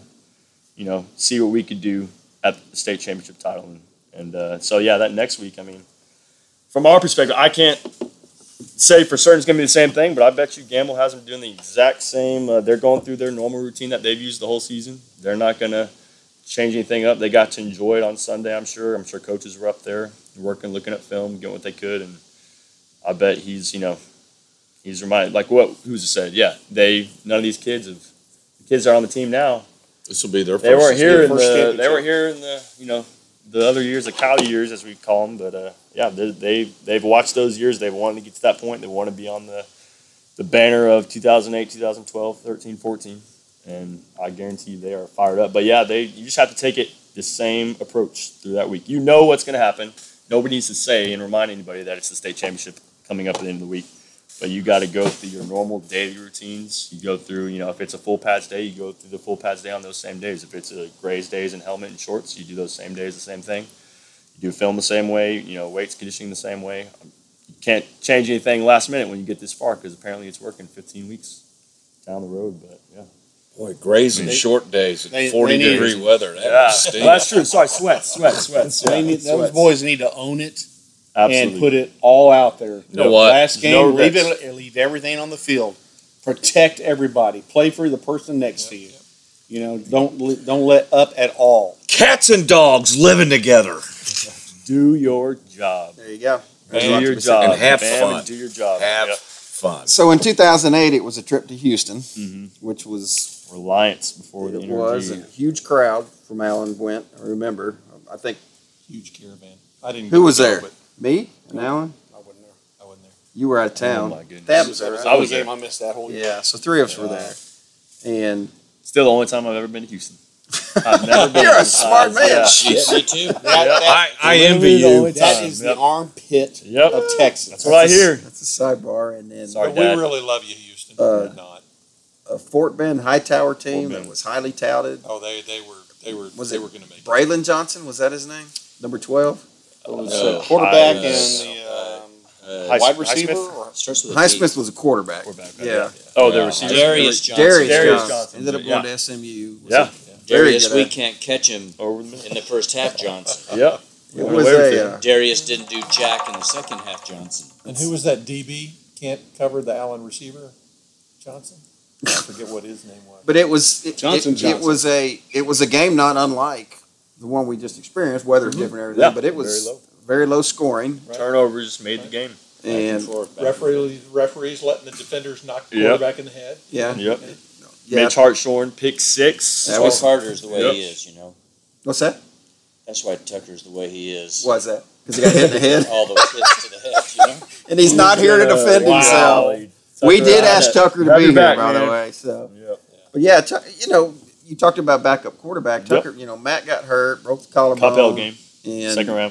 see what we could do at the state championship title. And so, yeah, that next week, I mean, from our perspective, I can't say for certain it's going to be the same thing, but I bet you Gamble has them doing the exact same. They're going through their normal routine that they've used the whole season. They're not going to change anything up. They got to enjoy it on Sunday, I'm sure. I'm sure coaches were up there working, looking at film, getting what they could. And I bet he's reminded, like who's said, yeah, none of these kids have, the kids that are on the team now, This will be their they first. weren't here in championship. they weren't here in the other years, the Kyle years as we call them. But yeah, they've watched those years. They've wanted to get to that point. They want to be on the banner of 2008, 2012, 13, 14, and I guarantee you they are fired up. But yeah, you just have to take it the same approach through that week. You know what's going to happen. Nobody needs to say and remind anybody that it's the state championship coming up at the end of the week. But you got to go through your normal daily routines. You go through, if it's a full pads day, you go through the full pads day on those same days. If it's a Grays days and helmet and shorts, you do those same days, the same thing. You do film the same way, weights, conditioning the same way. You can't change anything last minute when you get this far because apparently it's working 15 weeks down the road. But yeah. Boy, Grays and short days at they 40-degree weather. That Yeah, would stink. well, that's true. Sorry, sweats. Those Sweats. boys need to own it Absolutely. and put it all out there. You know what? Last game, No leave regrets. leave everything on the field. Protect everybody. Play for the person next to you. Don't let up at all. Cats and dogs living together. Do your job. There you go. Do your job. And have Bam, fun. and do your job. Have Yep. fun. So in 2008, it was a trip to Houston, Mhm. which was Reliance before the it was a energy. huge crowd from Allen went. I remember. I think Huge caravan. I didn't. who was go, there? but Me and Alan. I wasn't there. I wasn't there. You were out of town. Oh my goodness. That was there. That was Right? the only game I missed that whole year. Yeah. So 3 of us were there, and Still the only time I've ever been to Houston. I've never been You're a inside. smart man. Yeah, me too. I envy you. That is the armpit Yep. of Texas. That's what I hear. That's a sidebar. And then Sorry, But we Dad. really love you, Houston. Uh, You're not. a Fort Bend Hightower team Fort that Bend. was highly touted. Oh, they were Was they it were going to make it. Braylon Johnson, was that his name? Number 12? No. Quarterback High- and High- the wide receiver. Highsmith? Or? Starts with a T. Highsmith was a quarterback. Quarterback, Yeah. Oh, they Yeah. were Darius Johnson. Darius Johnson. Johnson. Ended up Yeah. going to SMU. Was Yeah. Very Darius, good we at it. can't catch him Over the middle. in the first half, Johnson. Yeah. It was Darius didn't do jack in the second half, Johnson. And who was that DB? Can't cover the Allen receiver, Johnson. I forget what his name was. but it was Johnson. it was a game not unlike the one we just experienced. Weather's different and everything, Yeah. but it was Very low. very low scoring. Right. Turnovers made the game. And Referees letting the defenders knock the Yep. quarterback in the head. yeah, Yep. yeah. Mitch Hartshorn, pick 6. That Tucker was- Carter's the way Yep. he is, you know. What's that? That's why Tucker's the way he is. Why is that? Because he got hit in the head, All those hits to the head, you know. and he's not here to defend himself. We did ask Tucker to Grab be your here, back, by the man. way. So, Yep. but yeah, you talked about backup quarterback. Tucker, Matt got hurt, broke the collarbone. Coppell game, and second round.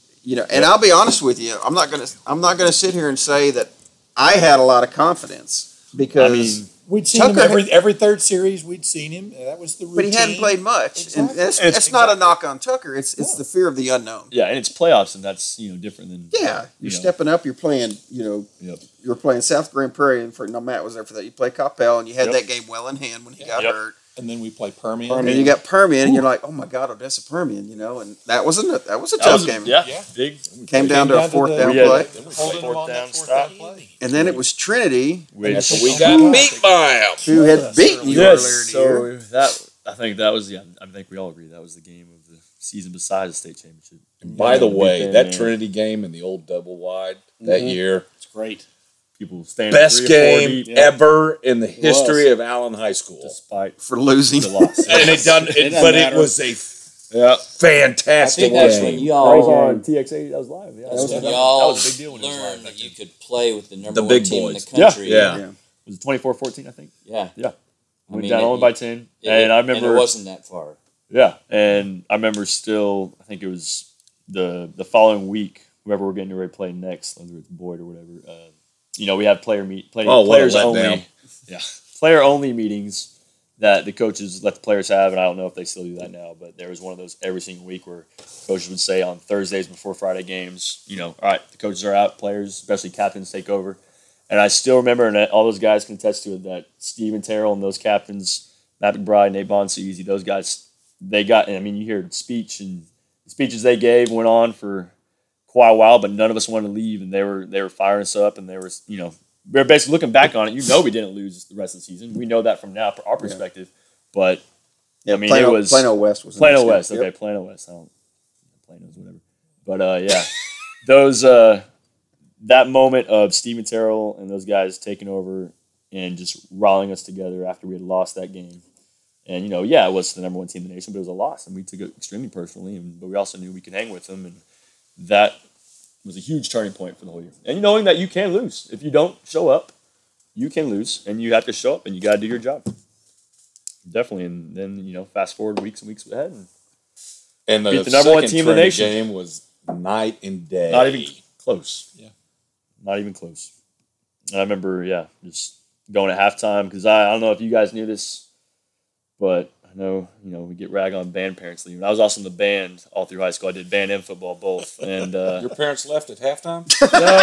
and I'll be honest with you, I'm not gonna sit here and say that I had a lot of confidence because, I mean, We'd seen Tucker- him every third series. We'd seen him. That was the routine. but he hadn't played much, and Exactly. that's not a knock on Tucker. It's the fear of the unknown. yeah, and it's playoffs, and that's different than Yeah, you're you know. stepping up. You're playing. Yep. You were playing South Grand Prairie, and Matt was there for that. You played Coppell, and you had Yep. that game well in hand when he got Yep. hurt. And then we play Permian. And you got Permian, and you're like, oh my God, Odessa Permian, and that was a tough game. Yeah, Yeah. big. Came down to a fourth down Yeah. play, Holding him Fourth on that down fourth stop. down play. and then it was Trinity Which We got beat by him. who had beaten you yes, earlier in the year. so I think that was I think we all agree that was the game of the season besides the state championship. And by the way, Big that man. Trinity game in the old double wide that year, It's great. People standing best 3 or 4 game deep, ever in the history of Allen High School. despite For losing. the loss. And it done, doesn't but it matter. was a Yeah. I fantastic think that's when game. y'all TX8. That was live. Yeah, that's when that y'all was a big deal when it was live learned back that you then. could play with the number The one big team boys. in the country. Yeah. Yeah. Was it 24-14, I think? Yeah. Yeah. I Went mean, down only by 10. And I remember and it wasn't that far. Yeah, and I remember still. I think it was the following week. Whoever we're getting ready to play next, whether it's Boyd or whatever. We have players letdown. only. Yeah, player only meetings that the coaches let the players have, and I don't know if they still do that now. But there was one of those every single week where coaches would say on Thursdays before Friday games, all right, the coaches are out, players, especially captains, take over. And I still remember, and all those guys can attest to it, that Steven Terrell and those captains, Matt McBride, Nate Bonsuezy, those guys, they got, you hear speeches they gave went on for quite a while, but none of us wanted to leave, and they were firing us up, and they were, we were basically looking back on it. We didn't lose the rest of the season. We know that from now, our perspective. But, Yeah, it Plano, was Plano West was Plano next game. West. Yep. Okay, Plano West. I don't Plano's whatever. But yeah, those that moment of Steven Terrell and those guys taking over and just rallying us together after we had lost that game. And it was the number one team in the nation, but it was a loss, and we took it extremely personally. But we also knew we could hang with them, and that was a huge turning point for the whole year. And knowing that you can lose if you don't show up, you can lose, and you have to show up, and you got to do your job. Definitely, and then fast forward weeks and weeks ahead, and And beat the number one team in the Trinity nation. game was night and day. not even close. Yeah. Not even close. And I remember, just going at halftime because I don't know if you guys knew this, but I know we get rag on band parents leaving. I was also in the band all through high school. I did band and football both, and Your parents left at halftime? no,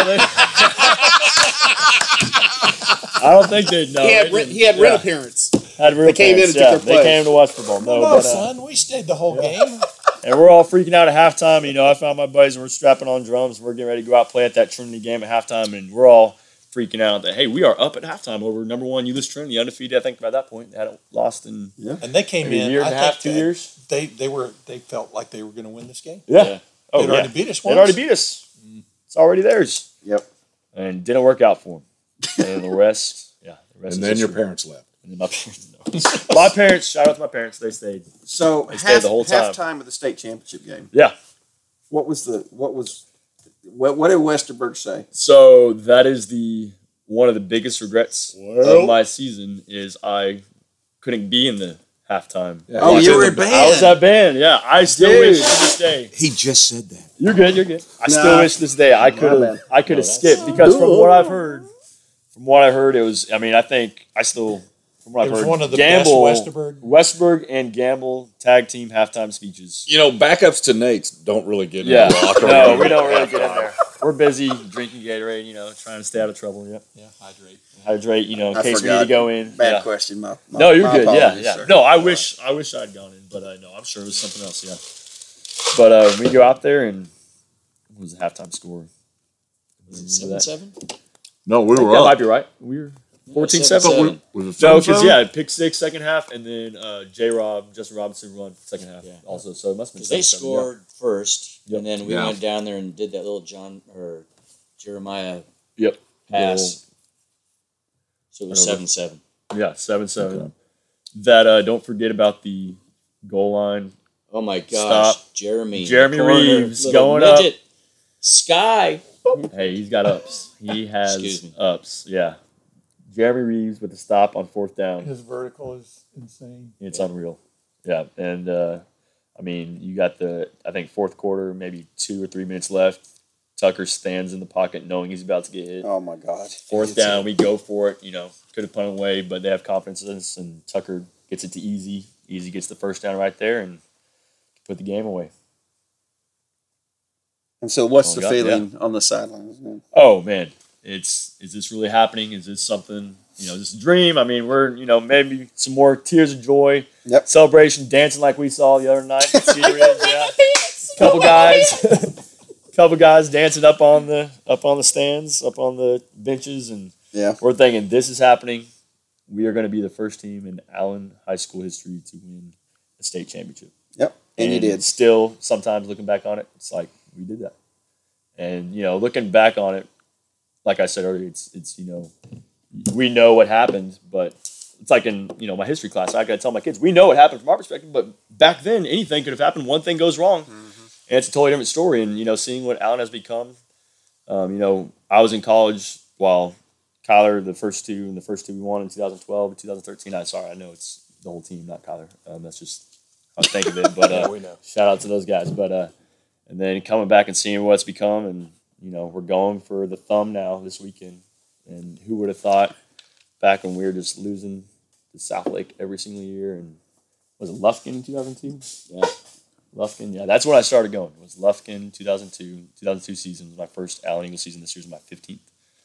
I don't think they'd know. He had rent appearance. Had real They came in parents, and took their They place. came to watch football. No, No, but, son, we stayed the whole game. and we're all freaking out at halftime. I found my buddies and we're strapping on drums. And we're getting ready to go out and play at that Trinity game at halftime, and we're all freaking out that, hey, we are up at halftime over number one ULIS Trinity, undefeated. I think by that point they hadn't lost in And they came maybe a in. year and a I half, think 2 years. They felt like they were going to win this game. Yeah. Oh, They'd already beat us They'd once. already beat us. It's already theirs. Yep. And didn't work out for them. And the rest, the rest And is then your history. parents left. And then my parents, no. My parents, shout out to my parents, they stayed. So They stayed the whole time. halftime of the state championship game. Yeah. What did Westerberg say? So that is one of the biggest regrets of my season is I couldn't be in the halftime. Yeah, Oh, he's you in were the in band. I was that band. Yeah, I still Dude. wish to this day. He just said that. You're good. You're good. I still Nah. wish this day I could have. bad. I could have No, skipped that's- because from what I've heard, it was. I mean, I think I still. From what It I've was heard, one of the Gamble, best Westberg and Gamble tag team halftime speeches. You know, backups to Nate's don't really get Yeah, in the locker room. no, we don't really get in there. We're busy drinking Gatorade, trying to stay out of trouble. Yep. Yeah, hydrate. Hydrate, in I case we forgot. need to go in. Bad Yeah. question. No, you're good. Yeah, apologies, yeah. sir. No, I wish I'd gone in, but no, I'm sure it was something else. Yeah, but we go out there and what was the halftime score? Remember that? 7-7? No, we That were might up. be right. We were 14-7. 7-7. Was it No, 7-7? because yeah, pick six second half, and then Justin Robinson run second half Yeah. also. So it must have been Because they 7-7, scored first, Yep. and then we Yeah. went down there and did that little Jeremiah Yep. pass. So it was Turnover. 7-7. Yeah, 7-7. Okay. That don't forget about the goal line. Oh my gosh, Stop. Jeremy Jeremy corner, Reeves little going up. midget. Sky. Hey, he's got ups. He has Excuse me. ups. Yeah. Jeremy Reeves with the stop on fourth down. His vertical is insane. It's unreal. Yeah, and I mean, you got I think fourth quarter, maybe 2 or 3 minutes left. Tucker stands in the pocket knowing he's about to get hit. Oh my God. Fourth down, we go for it. Could have punted away, but they have confidence in us, and Tucker gets it to Easy. Easy gets the first down right there and put the game away. And so, what's Oh, the God, feeling on the sidelines, man? Oh man, is this really happening? Is this something? Is this a dream? I mean, we're maybe some more tears of joy, Yep. celebration, dancing like we saw the other night at Cedar Ridge. Yeah, couple guys dancing up on the stands, up on the benches, and Yeah. we're thinking this is happening. We are going to be the first team in Allen High School history to win a state championship. Yep. And you did. Still, sometimes looking back on it, it's like we did that. And looking back on it, like I said earlier, it's we know what happened, but it's like in my history class, I got to tell my kids we know what happened from our perspective, but back then anything could have happened. One thing goes wrong, and it's a totally different story. And seeing what Allen has become, I was in college while Kyler, the first two we won in 2012 and 2013. I know it's the whole team, not Kyler. That's just how I think of it. But we know. shout out to those guys. But and then coming back and seeing what it's become, and we're going for the thumb now this weekend. And who would have thought back when we were just losing to South Lake every single year? And was it Lufkin in 2002? Yeah, Lufkin. Yeah, that's when I started going. It was Lufkin 2002 season was my first Allen Eagle season. This year's my 15th.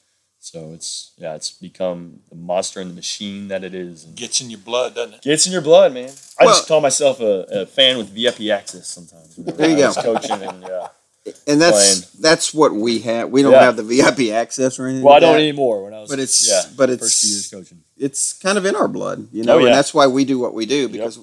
So it's become the monster and the machine that it is. And Gets in your blood, doesn't it? gets in your blood, man. I Well- just call myself a fan with VIP access sometimes. There you I was go. coaching and And that's what we have. We don't Yeah. have the VIP access or anything. well, I like don't that. anymore. When I was But it's first 2 years coaching. it's kind of in our blood, Oh, yeah. and that's why we do what we do, because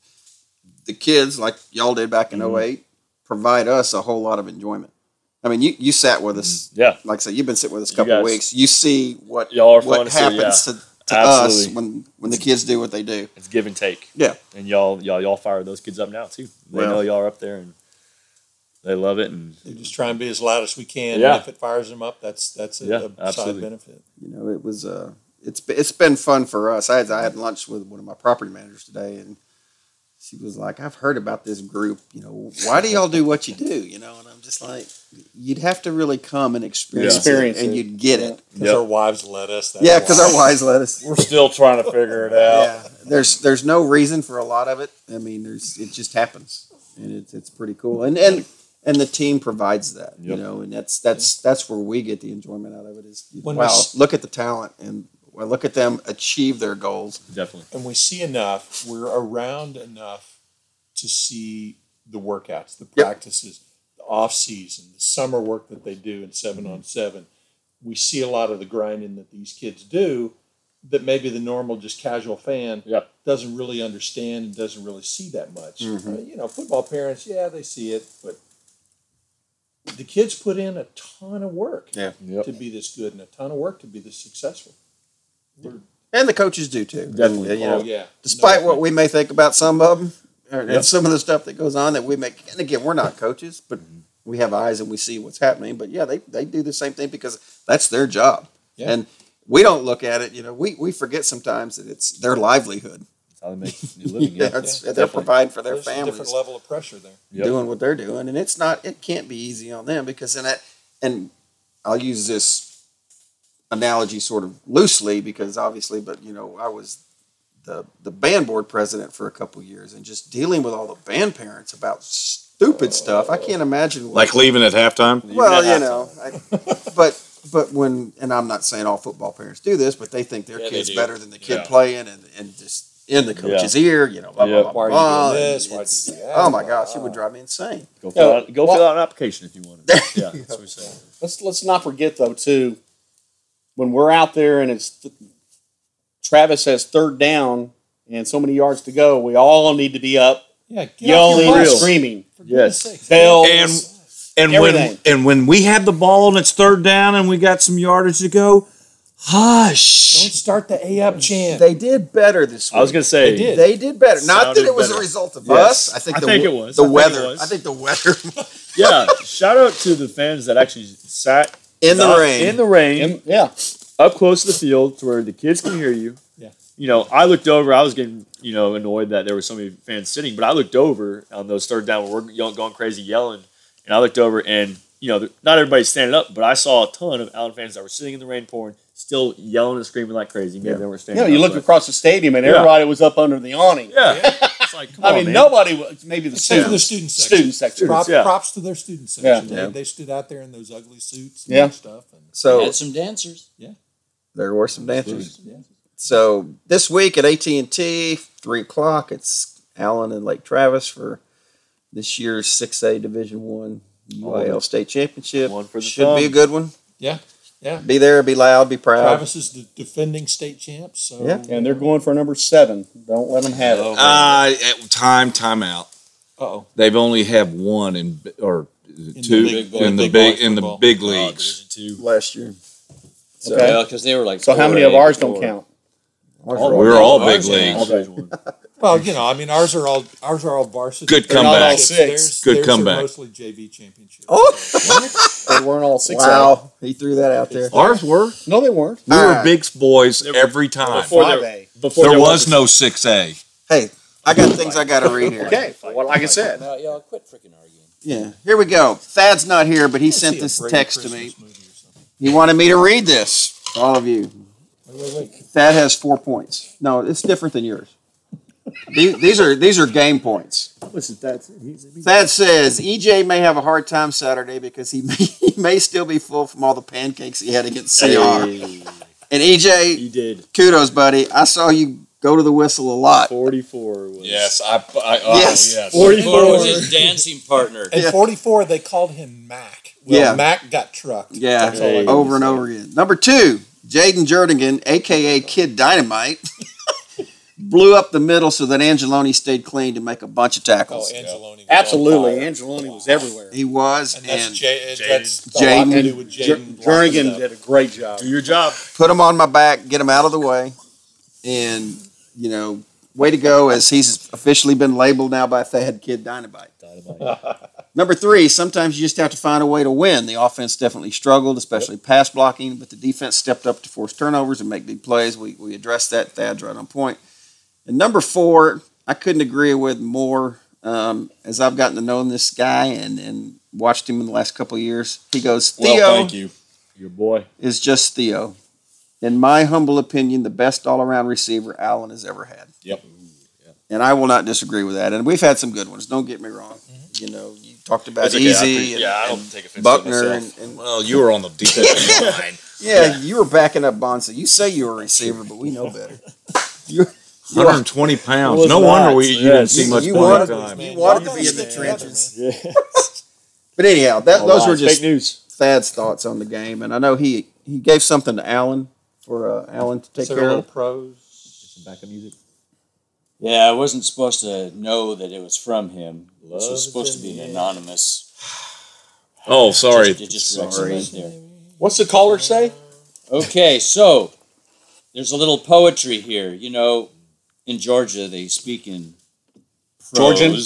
the kids, like y'all did back in Mm-hmm. 08, provide us a whole lot of enjoyment. I mean, you sat with us, Yeah, like I said, you've been sitting with us a You couple of guys- weeks. You see what y'all are fun to see, happens to Absolutely. us when the kids do what they do. it's give and take. Yeah. And y'all fire those kids up now too. They Well- know y'all are up there and they love it. And They just try and be as loud as we can. Yeah. And if it fires them up, that's a Yeah, side absolutely. benefit. It was it's been fun for us. I had lunch with one of my property managers today, and she was like, "I've heard about this group. Why do y'all do what you do? And I'm just like, you'd have to really come and experience it, and you'd get it. Because Yep. our wives let us. That's Yeah, because why. our wives let us. We're still trying to figure it out. Yeah, there's no reason for a lot of it. I mean, it just happens, and it's pretty cool. And the team provides that, Yep. and that's where we get the enjoyment out of it. Is When wow, we- look at the talent, and look at them achieve their goals. definitely. And we see enough, we're around enough to see the workouts, the practices, the off season, the summer work that they do in 7-on-7. We see a lot of the grinding that these kids do that maybe the normal, just casual fan Yep. doesn't really understand and doesn't really see that much. Mhm. Football parents, they see it, but the kids put in a ton of work Yeah. Yep. to be this good and a ton of work to be this successful. And the coaches do too. Definitely. And, Oh, yeah. despite No, what we may think about some of them, and Yep. some of the stuff that goes on that we make. And again, we're not coaches, but we have eyes and we see what's happening. But yeah, they do the same thing because that's their job. Yeah. And we don't look at it. We forget sometimes that it's their livelihood. That's how they make a living. Yeah, they're providing for their There's a families, different level of pressure there. doing what they're doing, and it can't be easy on them because and I'll use this analogy sort of loosely because obviously, but I was the band board president for a couple of years and just dealing with all the band parents about stupid stuff. I can't imagine Like leaving at halftime? Well, but when, and I'm not saying all football parents do this, but they think their kid's better than the kid playing and just in the coach's ear, blah, blah, blah, Why blah. are you doing this? Why do you do that? Oh my gosh, it would drive me insane. Go fill out an application if you want. Yeah, that's what we say. Let's not forget though too, when we're out there and Travis has third down and so many yards to go, we all need to be up, yelling and screaming. Yes. Bells. And when we have the ball and it's third down and we got some yardage to go, hush. Don't start the A up chant. They did better this week. I was going to say. They did better. Not that it was better. a result of Yes. us. I think it was. The I think weather. it was. I think the weather. Yeah. Shout out to the fans that actually sat In the rain. In the rain. Up close to the field to where the kids can hear you. Yeah. I looked over. I was getting, annoyed that there were so many fans sitting, but I looked over on those third down where we're going crazy yelling, and I looked over and, not everybody's standing up, but I saw a ton of Allen fans that were sitting in the rain pouring, still yelling and screaming like crazy. Maybe they were standing up. You look across the stadium and everybody was up under the awning. Yeah. It's like, come on, man. Nobody was, maybe the Except for the students. student section. Student section. Props to their student section. Yeah. They stood out there in those ugly suits and stuff. And So Had some dancers. there were some dancers. Yeah. So this week at AT&T, 3:00, it's Allen and Lake Travis for this year's 6A Division I UIL State Championship. One for the Should thumb. be a good one. Yeah. Yeah. Be there, be loud, be proud. Travis is the defending state champ. So And they're going for number 7. Don't let them have it. Time out. Uh-oh. They've only have one or two in the big leagues. Division II. Last year. So, Okay. Because they were like. So how many of ours don't count? We're all big leagues. Well, ours are all varsity. Good They're not all comeback. six. Good Theirs comeback. Are mostly JV championships. They weren't all 6. wow. He threw that out there. Ours were. No, they weren't. We were Alright. big boys every time. Before 5A. There was no 6A. Hey, I got things I got to read here. Okay. Well, like I said. No, y'all quit freaking arguing. Yeah. Here we go. Thad's not here, but he sent this text to me. He wanted me to read this for all of you. Wait. Thad has 4 points. No, it's different than yours. These are game points. Listen, that's Thad says EJ may have a hard time Saturday because he may still be full from all the pancakes he had against CR. And EJ, You did. kudos, buddy. I saw you go to the whistle a lot. 44 was. Yes, Yes. 44 was his dancing partner. And 44, they called him Mac. Well, Yeah. Mac got trucked. Yeah, That's all I got over to and say. over again. Number 2, Jaden Jernigan, a.k.a. Kid Dynamite, blew up the middle so that Angeloni stayed clean to make a bunch of Oh, tackles. Angeloni. was Absolutely. on fire. Angeloni was everywhere. He was, And that's, and that's a lot to do with Jaden. Jernigan did a great job. Do your job. put him on my back, get him out of the way, and, way to go, as he's officially been labeled now by Thad Kid Dynamite. Number 3, sometimes you just have to find a way to win. The offense definitely struggled, especially pass blocking, but the defense stepped up to force turnovers and make big plays. We addressed that. Thad's right on point. And number 4, I couldn't agree with more as I've gotten to know this guy and watched him in the last couple of years. He goes, Theo thank you. Your boy. is just Theo. In my humble opinion, the best all-around receiver Allen has ever had. Yep. And I will not disagree with that. And we've had some good ones. Don't get me wrong. You talked about It's okay. Easy I and don't take offense to Buckner. myself. And Well, you were on the defensive line. yeah, you were backing up Bonsa. You say you were a receiver, but we know better. You 120 pounds. was No nuts. wonder you didn't Yes. see much You playing wanted- time. you wanted to Y'all be in the gotta stay together, trenches. Yeah. But anyhow, those were just fake news. Thad's thoughts on the game. And I know he gave something to Allen for Allen to take Is there a care little of. pros? Some backup music. Yeah, I wasn't supposed to know that it was from him. This Love was supposed to is be in an the anonymous. Oh, sorry. It just wrecks it right there. What's the caller say? Okay, so there's a little poetry here. In Georgia, they speak in prose. Georgian?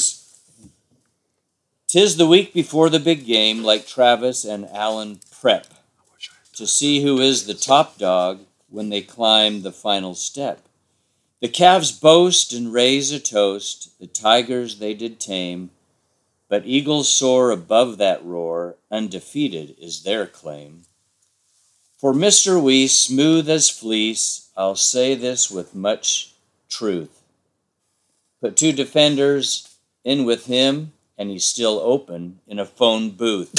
'Tis the week before the big game, like Travis and Allen prep to see who is the top dog when they climb the final step. The calves boast and raise a toast, the tigers they did tame, but eagles soar above that roar, undefeated is their claim. For Mr. Weiss, smooth as fleece, I'll say this with much truth. Put 2 defenders in with him, and he's still open in a phone booth.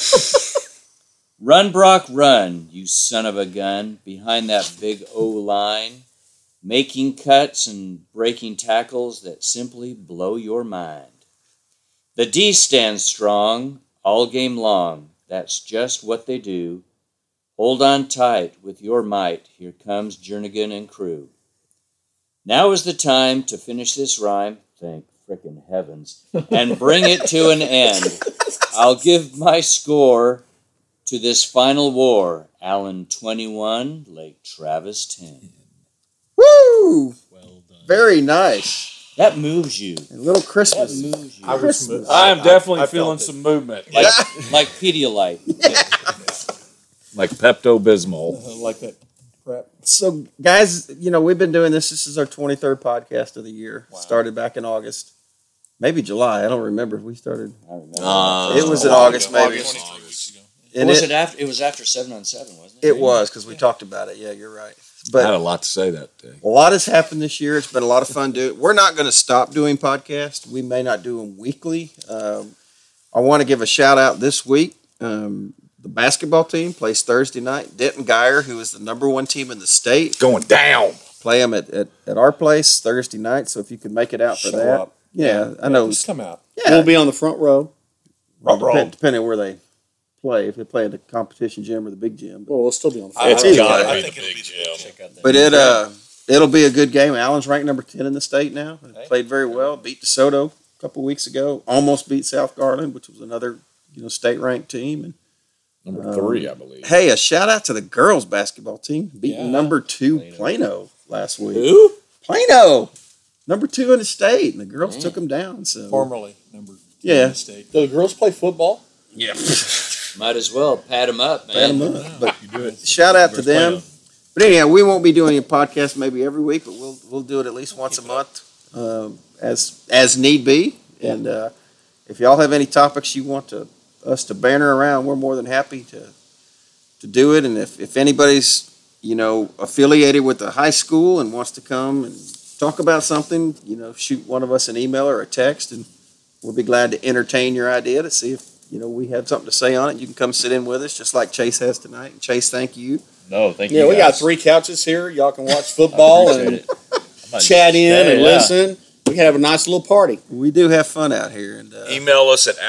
Run, Brock, run, you son of a gun, behind that big O-line, making cuts and breaking tackles that simply blow your mind. The D stands strong all game long. That's just what they do. Hold on tight with your might. Here comes Jernigan and crew. Now is the time to finish this rhyme, thank frickin' heavens, and bring it to an end. I'll give my score to this final war. Allen 21, Lake Travis 10. Woo! Well done. Very nice. That moves you. A little Christmas. That moves you. Christmas. I am definitely I feeling felt it. some movement. Like Pedialyte. Like Pepto-Bismol. Like that crap. So, guys, we've been doing this. This is our 23rd podcast of the year. Wow. Started back in August. Maybe July. I don't remember if we started. I remember. It was in August, maybe. 23 weeks ago. And Was it after? It was after 7 on 7, wasn't it? It was, because we talked about it. Yeah, you're right. I had But a lot to say that day. a lot has happened this year. It's been a lot of fun doing it. We're not going to stop doing podcasts. We may not do them weekly. I want to give a shout out this week. The basketball team plays Thursday night. Denton Geyer, who is the #1 team in the state, Going down. play them at our place Thursday night. So if you could make it out for Show that. up. Yeah, I know. Just come out. Yeah, We'll be on the front row. depending where they play. If they play at the competition gym or the big gym. Well, we'll still be on the front It's row. either gotta way. be the big gym. Check out that. But it'll be a good game. Allen's ranked #10 in the state now. Played very well. Beat DeSoto a couple weeks ago. Almost beat South Garland, which was another state ranked team. And Number 3, I believe. hey, a shout out to the girls basketball team beating Yeah. #2 Plano last week. Who? Plano, #2 in the state, and the girls took them down. So Formerly number 2 Yeah. in the state. Do the girls play football? yeah, Might as well pat them up, man. pat 'em up. But You do it. shout out to Where's them. Plano? But anyhow, we won't be doing a podcast maybe every week, but we'll do it at least once a month, as need be. And if y'all have any topics you want us to banter around, we're more than happy to do it. And if anybody's affiliated with a high school and wants to come and talk about something, shoot one of us an email or a text, and we'll be glad to entertain your idea to see if we have something to say on it. You can come sit in with us, just like Chase has tonight. And Chase, thank you. No, thank you. Yeah, we got guys. 3 couches here. Y'all can watch football Appreciate and it. I might chat in stay, and yeah. listen. We can have a nice little party. We do have fun out here, and Email us at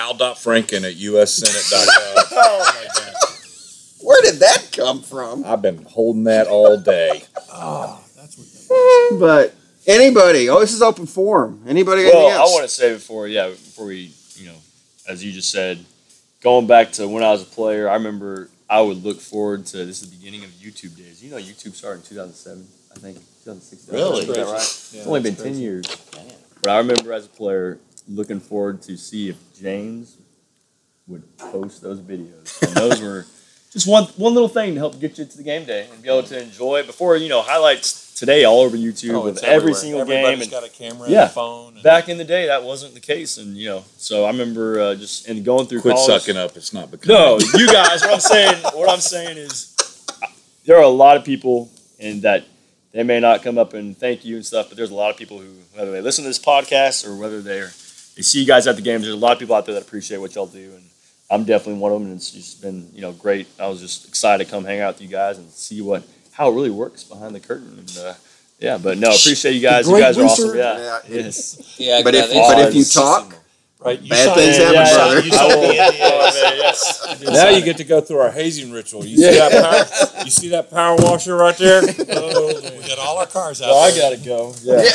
al.franken@ussenate.gov. Oh my God. where did that come from? I've been holding that all day. Oh, that's what that is. But anybody, this is open forum. Anybody got Well, anything I else? want to say before we, as you just said, going back to when I was a player, I remember I would look forward to, this is the beginning of YouTube days. YouTube started in 2007, I think, 2006. Really? Is that right? Yeah, It's only been that's 10 crazy. years. Man. But I remember as a player looking forward to see if James would post those videos. And those were just one little thing to help get you to the game day and be able to enjoy it before, highlights today all over YouTube Oh, with it's every everywhere. single Everybody's game. And got a camera Yeah. and a phone. And back in the day, that wasn't the case. And, so I remember going through Quit college. sucking up. It's not becoming. No, you guys. What I'm saying is, there are a lot of people, and that they may not come up and thank you and stuff, but there's a lot of people who, whether they listen to this podcast or whether they see you guys at the games, there's a lot of people out there that appreciate what y'all do, and I'm definitely one of them. And it's just been great. I was just excited to come hang out with you guys and see how it really works behind the curtain. And but no, appreciate you guys. You guys are awesome. Yeah. Yeah. Yes. Yeah, But if- God, but if you it's- talk- right, you Bad signed- things happen, yeah, brother. You signed the NDA. Yes. Now you get to go through our hazing ritual. You see that power? You see that power washer right there? We got all our cars out Well, I there. gotta go. Yeah.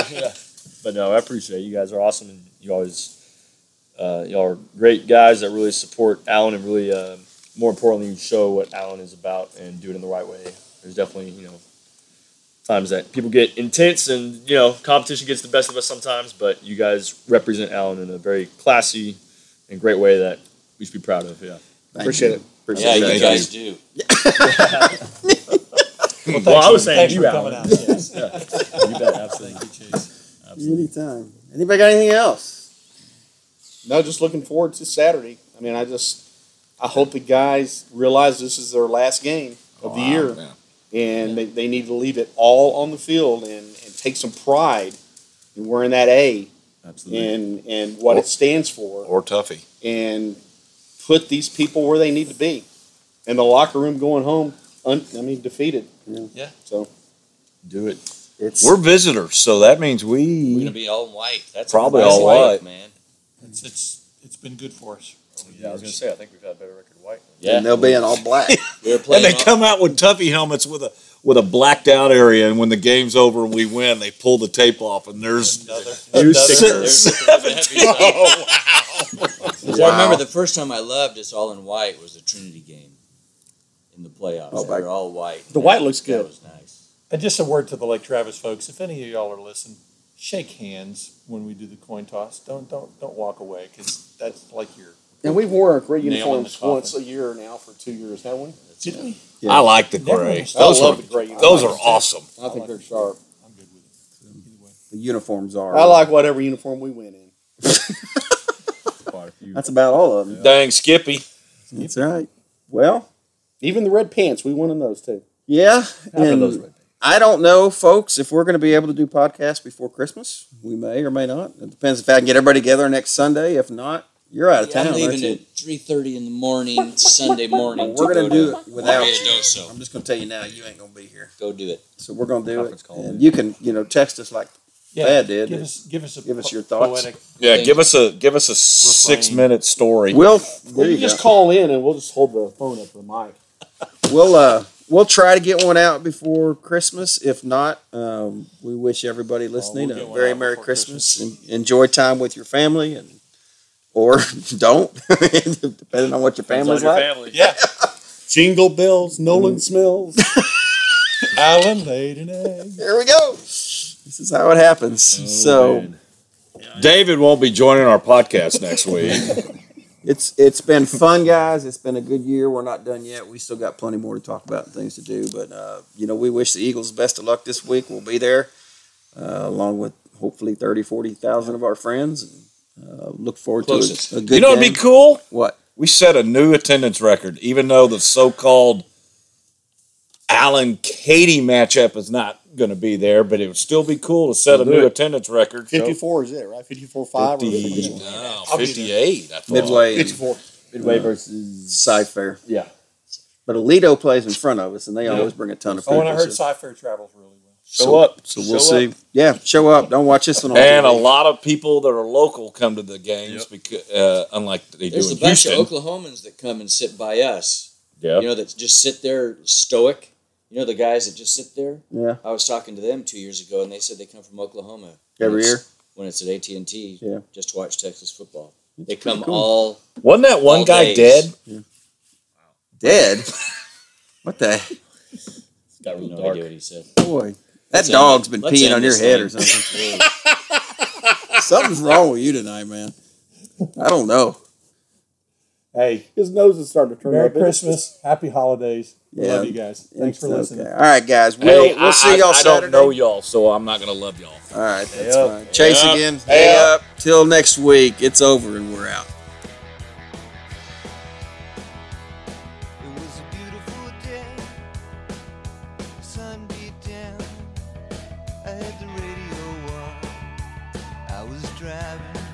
But no, I appreciate it. You guys are awesome, and you always, y'all are great guys that really support Allen, and really, more importantly, show what Allen is about and do it in the right way. There's definitely, times that people get intense, and competition gets the best of us sometimes. But you guys represent Allen in a very classy and great way that we should be proud of. Yeah. Appreciate it. Yeah, that. you guys do. Well, I was saying thanks you, for Alan. coming out. Yes. You bet, absolutely. Thank you, Chase. Anytime. Anybody got anything else? No, just looking forward to Saturday. I mean, I hope the guys realize this is their last game of the year, and they need to leave it all on the field and take some pride in wearing that A and what it stands for, Or Tuffy. and put these people where they need to be. And the locker room going home, defeated. Yeah. So Do it. It's We're visitors, so that means We're we gonna be all in white. That's Probably a all white. man. It's been good for us. over the Yeah, I was going years. to say, I think we've had a better record of white. Yeah, and they'll be in all black. we were and playing. they come out with Tuffy helmets with a blacked out area, and when the game's over and we win, they pull the tape off, and there's Another stickers. Oh, Wow. I remember the first time I loved us all in white was the Trinity game in the playoffs. Oh, They were all white. The white looks good. That was nice. And just a word to the Lake Travis folks: if any of y'all are listening, shake hands when we do the coin toss. Don't walk away, because that's like your. and we've worn our gray Nail in the uniforms coffin. once a year now for 2 years, haven't we? Did we? Yeah. I like the Never gray. understood. Those I love are the gray those uniforms. are awesome. I think they're sharp. I'm good with it. Either way. The uniforms are. I like whatever uniform we win in. Quite a few. That's about all of them. Dang, Skippy. That's right. Well, Even the red pants, we won in those too. yeah. After those And red days. I don't know, folks, if we're going to be able to do podcasts before Christmas. We may or may not. It depends if I can get everybody together next Sunday. If not, you're out of Yeah, town, I'm leaving aren't you? at 3:30 in the morning, Sunday morning. We're going to do it without Maria you. Doso. I'm just going to tell you now, you ain't going to be here. Go do it. So we're going to do Conference it. call, And dude. you can, text us like Thad did. uh, Give us your thoughts. Poetic. Yeah, Thank give us a 6-minute story. We'll, Or there you you just go. call in and we'll just hold the phone up to the mic. We'll try to get one out before Christmas. If not, we wish everybody listening we'll get a one very out Merry before Christmas and enjoy time with your family, and or don't, depending on what your family's Your like. family. Yeah. Jingle bells, Nolan smells. Alan laid an egg. Here we go. This is how it happens. So man. David won't be joining our podcast next week. it's been fun, guys. It's been a good year. We're not done yet. We still got plenty more to talk about and things to do. But we wish the Eagles best of luck this week. We'll be there along with hopefully 30, 40,000 of our friends. And, look forward Closest. to a good You know what'd game. be cool? What? We set a new attendance record, even though the so-called Allen-Katie matchup is not going to be there, but it would still be cool to set a new attendance record. 54 is it, right? 54-5 or No, 58. I thought. Midway and 54. Midway versus. Side Fair. Yeah. But Alito plays in front of us, and they always bring a ton of people. Oh, and I heard so Sci-Fair travels really well. Show up. so we'll Show see. Yeah, show up. Don't watch this one on And a TV. lot of people that are local come to the games because, unlike they There's do a in bunch Houston. of Oklahomans that come and sit by us. Yeah. You know, that just sit there stoic. You know, the guys that just sit there. Yeah, I was talking to them 2 years ago, and they said they come from Oklahoma every year. when it's at AT&T. Yeah. Just to watch Texas football. They pretty come cool. all. Wasn't that one All guy days. dead? Dead? What the It's got real No dark. idea what he said. boy? That Let's dog's end been it. Let's peeing end on your this head or thing. something. Something's wrong with you tonight, man. I don't know. Hey, His nose is starting to turn Merry up. Christmas. Happy holidays. Yeah. Love you guys. Thanks for It's listening. okay. All right, guys. Hey, We'll see y'all I Saturday. don't know y'all, so I'm not going to love y'all. All right, that's up. fine. Chase up. again. Hey Hey up. up. Till next week. It's over and we're out. It was a beautiful day, sun beat down. I had the radio on. I was driving